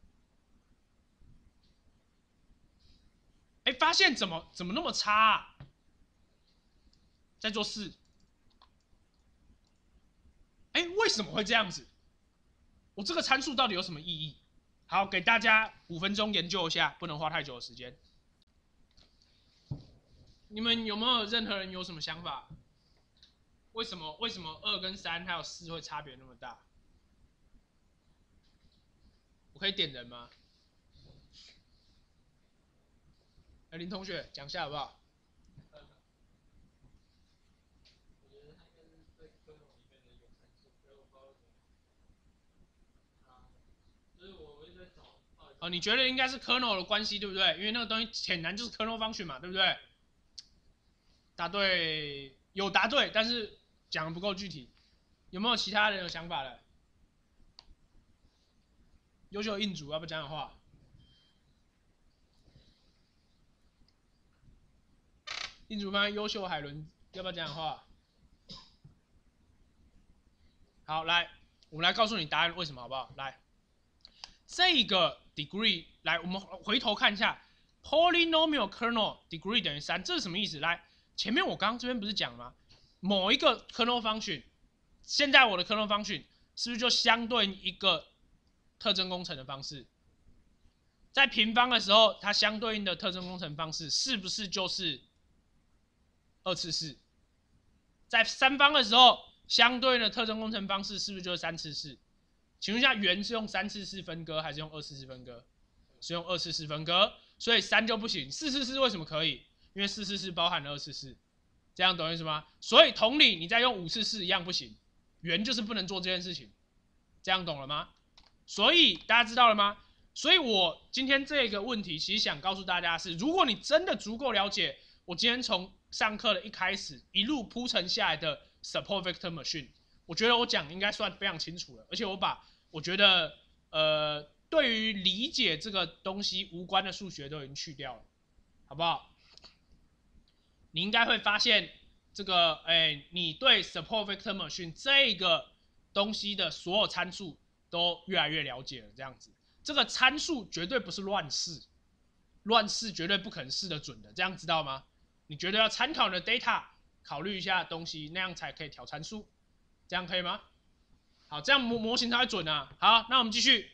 哎，发现怎么怎么那么差啊？再做四，哎，为什么会这样子？我这个参数到底有什么意义？好，给大家五分钟研究一下，不能花太久的时间。你们有没有任何人有什么想法？为什么为什么二跟三还有四会差别那么大？我可以点人吗？哎，林同学讲一下好不好？哦，你觉得应该是 kernel 的关系，对不对？因为那个东西显然就是 kernel function 嘛，对不对？答对，有答对，但是讲的不够具体。有没有其他人有想法的？优秀印主要不要讲讲话？印主方优秀海伦要不要讲讲话？好，来，我们来告诉你答案为什么好不好？来，这个 degree， 来，我们回头看一下 polynomial kernel degree 等于三，这是什么意思？来，前面我刚刚这边不是讲了吗？某一个 kernel function， 现在我的 kernel function 是不是就相对应一个特征工程的方式？在平方的时候，它相对应的特征工程方式是不是就是二次式？在三方的时候，相对应的特征工程方式是不是就是三次式？请问一下，圆是用三次式分割还是用二次式分割？是用二次式分割，所以三就不行。四次式为什么可以？因为四次式包含了二次式，这样懂意思吗？所以同理，你再用五次式一样不行，圆就是不能做这件事情，这样懂了吗？所以大家知道了吗？所以我今天这个问题，其实想告诉大家是，如果你真的足够了解我今天从上课的一开始一路铺陈下来的 support vector machine， 我觉得我讲应该算非常清楚了，而且我把我觉得呃对于理解这个东西无关的数学都已经去掉了，好不好？你应该会发现这个，哎，你对 support vector machine 这个东西的所有参数都越来越了解了，这样子。这个参数绝对不是乱试，乱试绝对不可能试得准的，这样知道吗？你觉得要参考你的 data， 考虑一下东西，那样才可以调参数，这样可以吗？好，这样模模型才会准啊。好，那我们继续。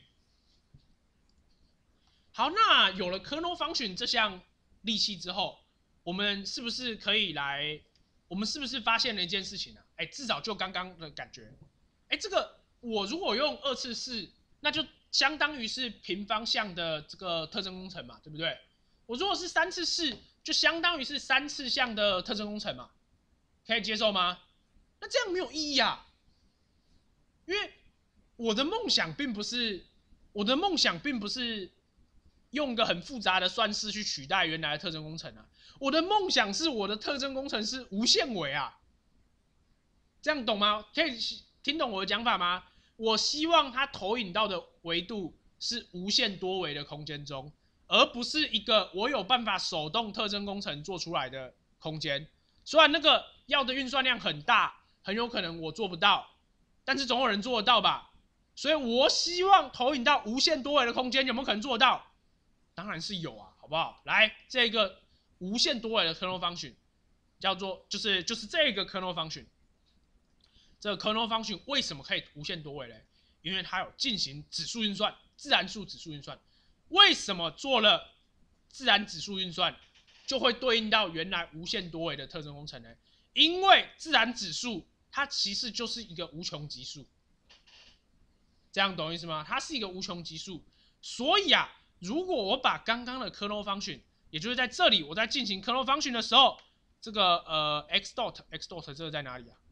好，那有了 kernel function 这项利器之后，我们是不是可以来？我们是不是发现了一件事情啊？哎，至少就刚刚的感觉，哎，这个我如果用二次式，那就相当于是平方项的这个特征工程嘛，对不对？我如果是三次式，就相当于是三次项的特征工程嘛，可以接受吗？那这样没有意义啊，因为我的梦想并不是，我的梦想并不是用个很复杂的算式去取代原来的特征工程啊，我的梦想是我的特征工程是无限维啊，这样懂吗？可以听懂我的讲法吗？我希望它投影到的维度是无限多维的空间中，而不是一个我有办法手动特征工程做出来的空间。虽然那个要的运算量很大，很有可能我做不到，但是总有人做得到吧？所以我希望投影到无限多维的空间，有没有可能做得到？当然是有啊，好不好？来，这个无限多维的 kernel function 叫做就是就是这个 kernel function。这个 kernel function 为什么可以无限多维呢？因为它有进行指数运算，自然数指数运算。为什么做了自然指数运算就会对应到原来无限多维的特征工程呢？因为自然指数它其实就是一个无穷级数，这样懂意思吗？它是一个无穷级数，所以啊，如果我把刚刚的 kernel function， 也就是在这里我在进行 kernel function 的时候，这个呃 x dot x dot 这个在哪里啊？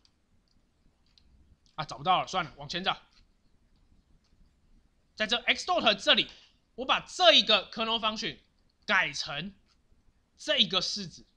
啊，找不到了，算了，往前找。在这 x dot 这里，我把这一个 kernel function 改成这一个式子，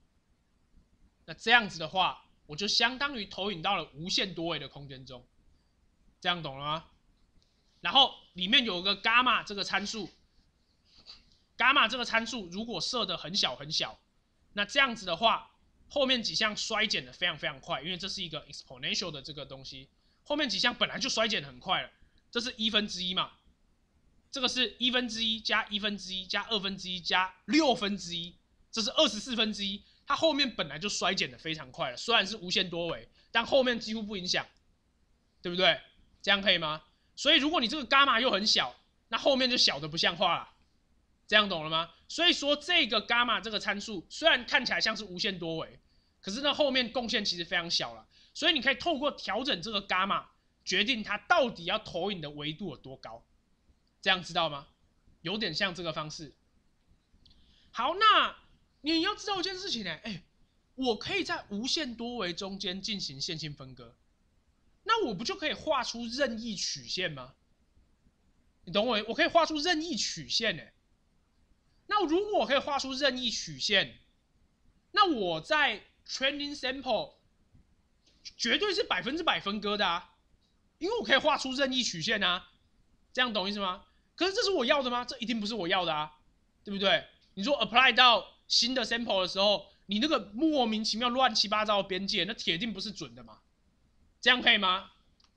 那这样子的话，我就相当于投影到了无限多维的空间中。 这样懂了吗？然后里面有个伽马这个参数，伽马这个参数如果设的很小很小，那这样子的话，后面几项衰减的非常非常快，因为这是一个 exponential 的这个东西，后面几项本来就衰减的很快了，这是一分之一嘛，这个是一分之一加一分之一加二分之一加六分之一，这是二十四分之一，它后面本来就衰减的非常快了，虽然是无限多维，但后面几乎不影响，对不对？这样可以吗？所以如果你这个伽马又很小，那后面就小的不像话了。这样懂了吗？所以说这个伽马这个参数虽然看起来像是无限多维，可是呢后面贡献其实非常小了。所以你可以透过调整这个伽马，决定它到底要投影的维度有多高。这样知道吗？有点像这个方式。好，那你要知道一件事情呢、欸，哎，我可以在无限多维中间进行线性分割，那我不就可以画出任意曲线吗？你懂我？我可以画出任意曲线呢、欸。那如果我可以画出任意曲线，那我在 training sample 绝对是百分之百分割的啊，因为我可以画出任意曲线啊，这样懂意思吗？可是这是我要的吗？这一定不是我要的啊，对不对？你说 apply 到新的 sample 的时候，你那个莫名其妙乱七八糟的边界，那铁定不是准的嘛，这样可以吗？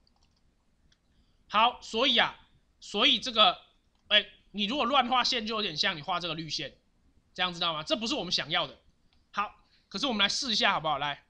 好，所以啊，所以这个，哎、欸。你如果乱画线，就有点像你画这个绿线，这样知道吗？这不是我们想要的。好，可是我们来试一下好不好？来，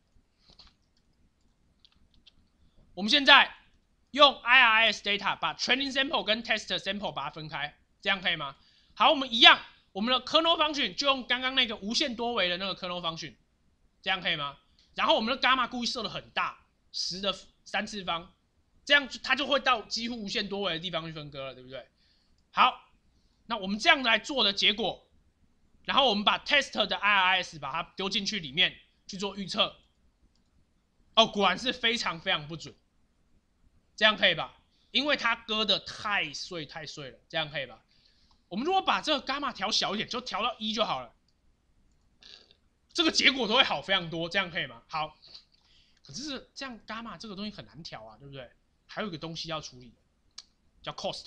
我们现在用 I R S data 把 training sample 跟 test sample 把它分开，这样可以吗？好，我们一样，我们的 kernel function 就用刚刚那个无限多维的那个 kernel function， 这样可以吗？然后我们的 gamma 故意设的很大，十的三次方，这样它就会到几乎无限多维的地方去分割了，对不对？好。那我们这样来做的结果，然后我们把 test 的 I R S 把它丢进去里面去做预测，哦，果然是非常非常不准，这样可以吧？因为它割的太碎太碎了，这样可以吧？我们如果把这个伽马调小一点，就调到一就好了，这个结果都会好非常多，这样可以吗？好，可是这样伽马这个东西很难调啊，对不对？还有一个东西要处理，叫 cost。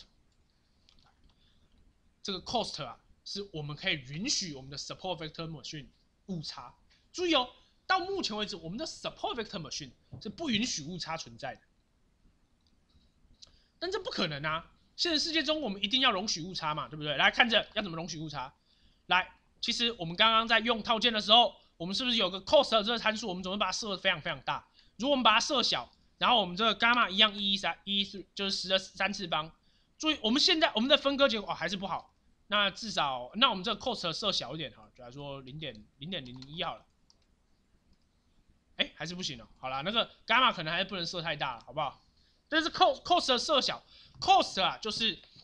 这个 cost 啊，是我们可以允许我们的 support vector machine 误差。注意哦，到目前为止，我们的 support vector machine 是不允许误差存在的。但这不可能啊！现实世界中，我们一定要容许误差嘛，对不对？来看着要怎么容许误差。来，其实我们刚刚在用套件的时候，我们是不是有个 cost 这个参数？我们怎么把它设的非常非常大？如果我们把它设小，然后我们这个 gamma 一样一一三一就是十的三次方。注意，我们现在我们的分割结果、哦、还是不好。那至少，那我们这个 cost 设小一点哈，比如说零点零点零一好了。哎，还是不行哦。好啦，那个 gamma 可能还是不能设太大了，好不好？但是 cost cost 设小 ，cost 啊，就是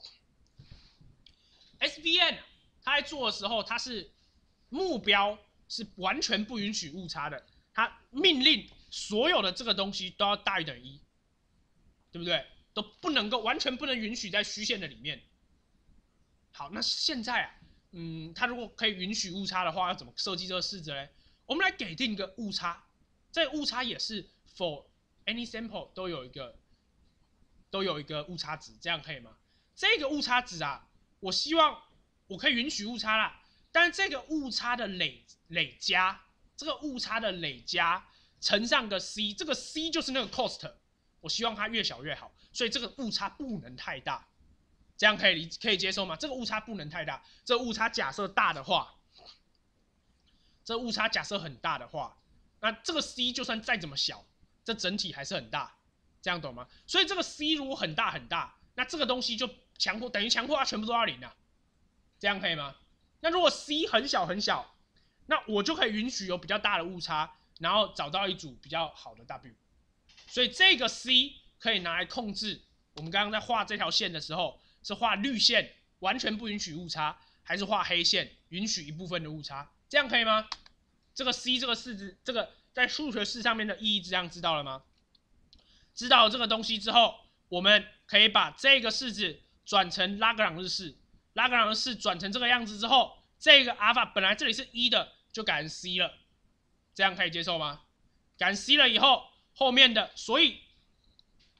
S V N 它在做的时候，它是目标是完全不允许误差的，它命令所有的这个东西都要大于等于一，对不对？都不能够完全不能允许在虚线的里面。好，那现在啊，嗯，它如果可以允许误差的话，要怎么设计这个式子呢？我们来给定一个误差，这个误差也是 for any sample 都有一个都有一个误差值，这样可以吗？这个误差值啊，我希望我可以允许误差啦，但是这个误差的累累加，这个误差的累加乘上个 c， 这个 c 就是那个 cost， 我希望它越小越好，所以这个误差不能太大。这样可以可以接受吗？这个误差不能太大，这个误差假设大的话，这个误差假设很大的话，那这个 c 就算再怎么小，这整体还是很大，这样懂吗？所以这个 c 如果很大很大，那这个东西就强迫等于强迫它全部都要零了，这样可以吗？那如果 c 很小很小，那我就可以允许有比较大的误差，然后找到一组比较好的 w， 所以这个 c 可以拿来控制我们刚刚在画这条线的时候。是画绿线完全不允许误差，还是画黑线允许一部分的误差？这样可以吗？这个 c 这个式子，这个在数学式上面的意义，这样知道了吗？知道了这个东西之后，我们可以把这个式子转成拉格朗日式，拉格朗日式转成这个样子之后，这个阿尔法本来这里是一的，就改成 c 了，这样可以接受吗？改成 c 了以后，后面的所以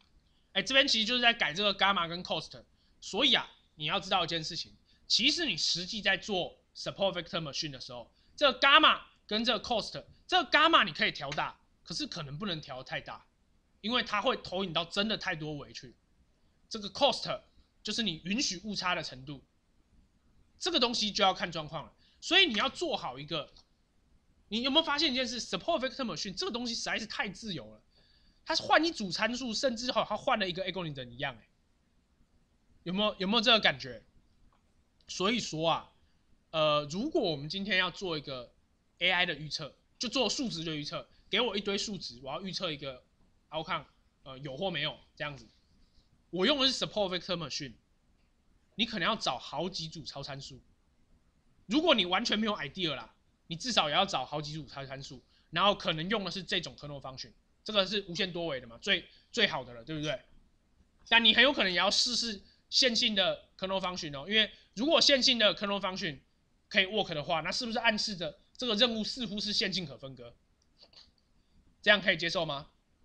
哎，这边其实就是在改这个 gamma 跟 cost。所以啊，你要知道一件事情，其实你实际在做 support vector machine 的时候，这个 gamma 跟这个 cost， 这个 gamma 你可以调大，可是可能不能调太大，因为它会投影到真的太多维去。这个 cost 就是你允许误差的程度，这个东西就要看状况了。所以你要做好一个，你有没有发现一件事 ？support vector machine 这个东西实在是太自由了，它换一组参数，甚至好，它换了一个 algorithm 一样、欸，有没有有没有这个感觉？所以说啊，呃，如果我们今天要做一个 A I 的预测，就做数值的预测，给我一堆数值，我要预测一个 outcome， 呃，有或没有这样子。我用的是 support vector machine， 你可能要找好几组超参数。如果你完全没有 idea 啦，你至少也要找好几组超参数，然后可能用的是这种 kernel function， 这个是无限多维的嘛，最最好的了，对不对？但你很有可能也要试试线性的 kernel function 哦，因为如果线性的 kernel function 可以 work 的话，那是不是暗示着这个任务似乎是线性可分割？这样可以接受吗？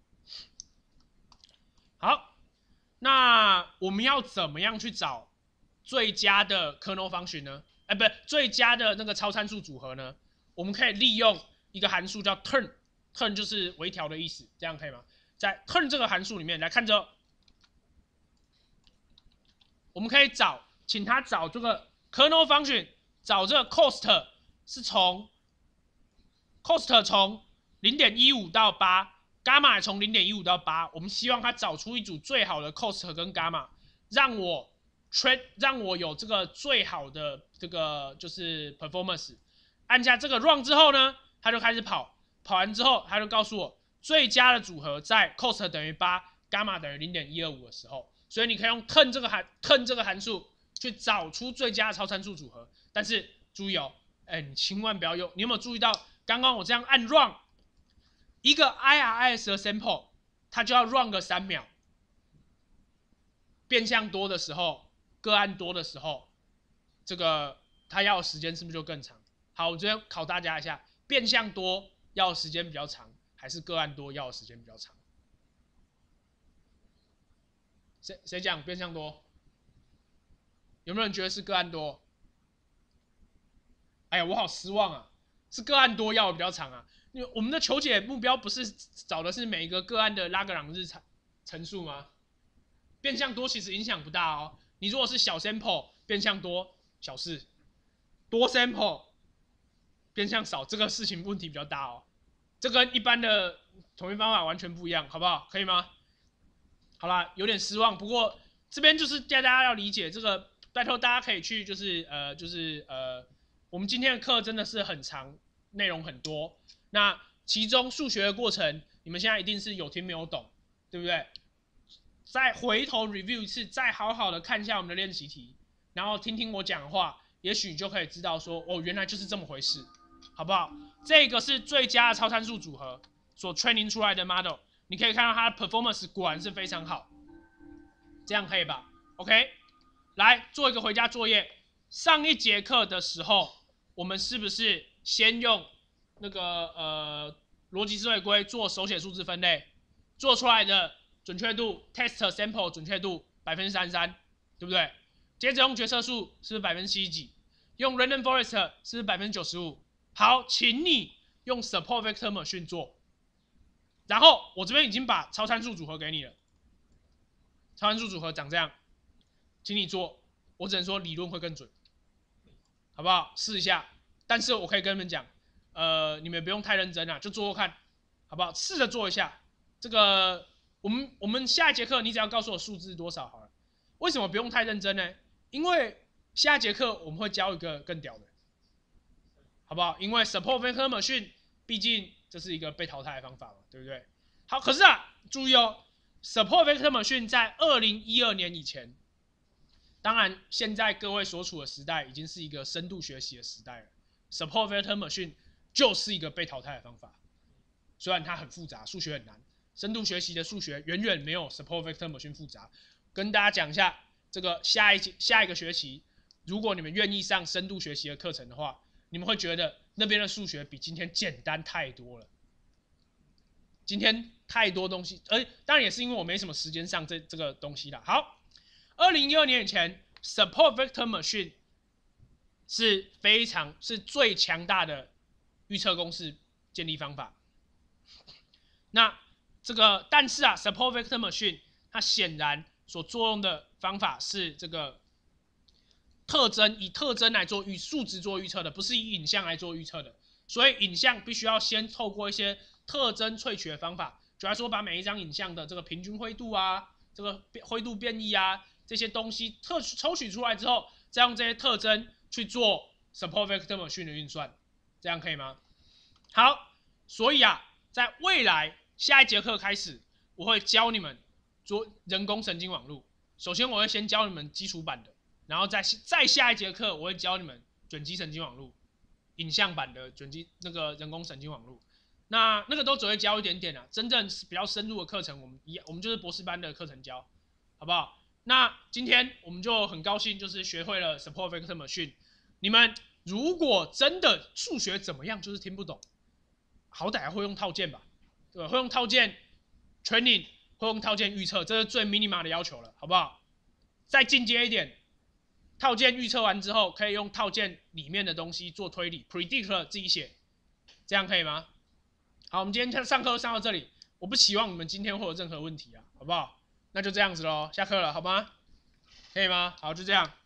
好，那我们要怎么样去找最佳的 kernel function 呢？哎，不是最佳的那个超参数组合呢？我们可以利用一个函数叫 turn，turn 就是微调的意思，这样可以吗？在 turn 这个函数里面来看着，我们可以找，请他找这个 kernel function， 找这个 cost 是从 cost 从 零点一五 到八 ，gamma 从 零点一五 到八，我们希望他找出一组最好的 cost 跟 gamma， 让我 trade 让我有这个最好的这个就是 performance。按下这个 run 之后呢，他就开始跑，跑完之后他就告诉我最佳的组合在 cost 等于八 ，gamma 等于 零点一二五 的时候，所以你可以用 turn 这个函 turn 这个函数去找出最佳的超参数组合。但是注意哦，哎，你千万不要用，你有没有注意到刚刚我这样按 run， 一个 I R I S 的 sample 它就要 run 个三秒，变相多的时候，个案多的时候，这个它要的时间是不是就更长？好，我这边考大家一下，变相多要的时间比较长，还是个案多要的时间比较长？谁谁讲变相多？有没有人觉得是个案多？哎呀，我好失望啊！是个案多要的比较长啊。因为我们的求解目标不是找的是每一个个案的拉格朗日乘数吗？变相多其实影响不大哦。你如果是小 sample 变相多小事，多 sample 变相少，这个事情问题比较大哦。这跟一般的统计方法完全不一样，好不好？可以吗？好啦，有点失望，不过这边就是大家要理解这个，拜托大家可以去就是呃就是呃，我们今天的课真的是很长，内容很多。那其中数学的过程，你们现在一定是有听没有懂，对不对？再回头 review 一次，再好好的看一下我们的练习题，然后听听我讲话，也许就可以知道说，哦，原来就是这么回事，好不好？这个是最佳的超参数组合所 training 出来的 model， 你可以看到它的 performance 果然是非常好，这样可以吧 ？OK， 来做一个回家作业。上一节课的时候，我们是不是先用那个呃逻辑思维规做手写数字分类，做出来的准确度 test sample 准确度百分之三十三，对不对？接着用决策树是不是百分之七十几？用 random forest 是不是百分之九十五？好，请你用 support vector machine 做，然后我这边已经把超参数组合给你了，超参数组合长这样，请你做，我只能说理论会更准，好不好？试一下，但是我可以跟你们讲，呃，你们不用太认真啊，就做做看，好不好？试着做一下。这个我们我们下一节课你只要告诉我数字多少好了。为什么不用太认真呢？因为下一节课我们会教一个更屌的，好不好？因为 support vector machine 毕竟这是一个被淘汰的方法嘛，对不对？好，可是啊，注意哦 ，support vector machine 在二零一二年以前，当然现在各位所处的时代已经是一个深度学习的时代了 ，support vector machine 就是一个被淘汰的方法。虽然它很复杂，数学很难，深度学习的数学远远没有 support vector machine 复杂。跟大家讲一下，这个下一下一个学期，如果你们愿意上深度学习的课程的话，你们会觉得那边的数学比今天简单太多了。 今天太多东西，而当然也是因为我没什么时间上这这个东西啦。好，二零一二年以前 ，support vector machine 是非常是最强大的预测公式建立方法。那这个但是啊 ，support vector machine 它显然所作用的方法是这个特征，以特征来做与数值做预测的，不是以影像来做预测的。所以影像必须要先透过一些特征萃取的方法，主要说把每一张影像的这个平均灰度啊、这个灰度变异啊这些东西特抽取出来之后，再用这些特征去做 support vector machine 的运算，这样可以吗？好，所以啊，在未来下一节课开始，我会教你们做人工神经网络。首先，我会先教你们基础版的，然后再再下一节课，我会教你们卷积神经网络。影像版的卷积那个人工神经网络，那那个都只会教一点点啊，真正比较深入的课程，我们一我们就是博士班的课程教，好不好？那今天我们就很高兴，就是学会了 support vector machine。你们如果真的数学怎么样，就是听不懂，好歹还会用套件吧，对吧？会用套件 training， 会用套件预测，这是最 minima 的要求了，好不好？再进阶一点。套件预测完之后，可以用套件里面的东西做推理 ，predict 自己写，这样可以吗？好，我们今天上课上到这里，我不希望你们今天会有任何问题啊，好不好？那就这样子咯，下课了，好吗？可以吗？好，就这样。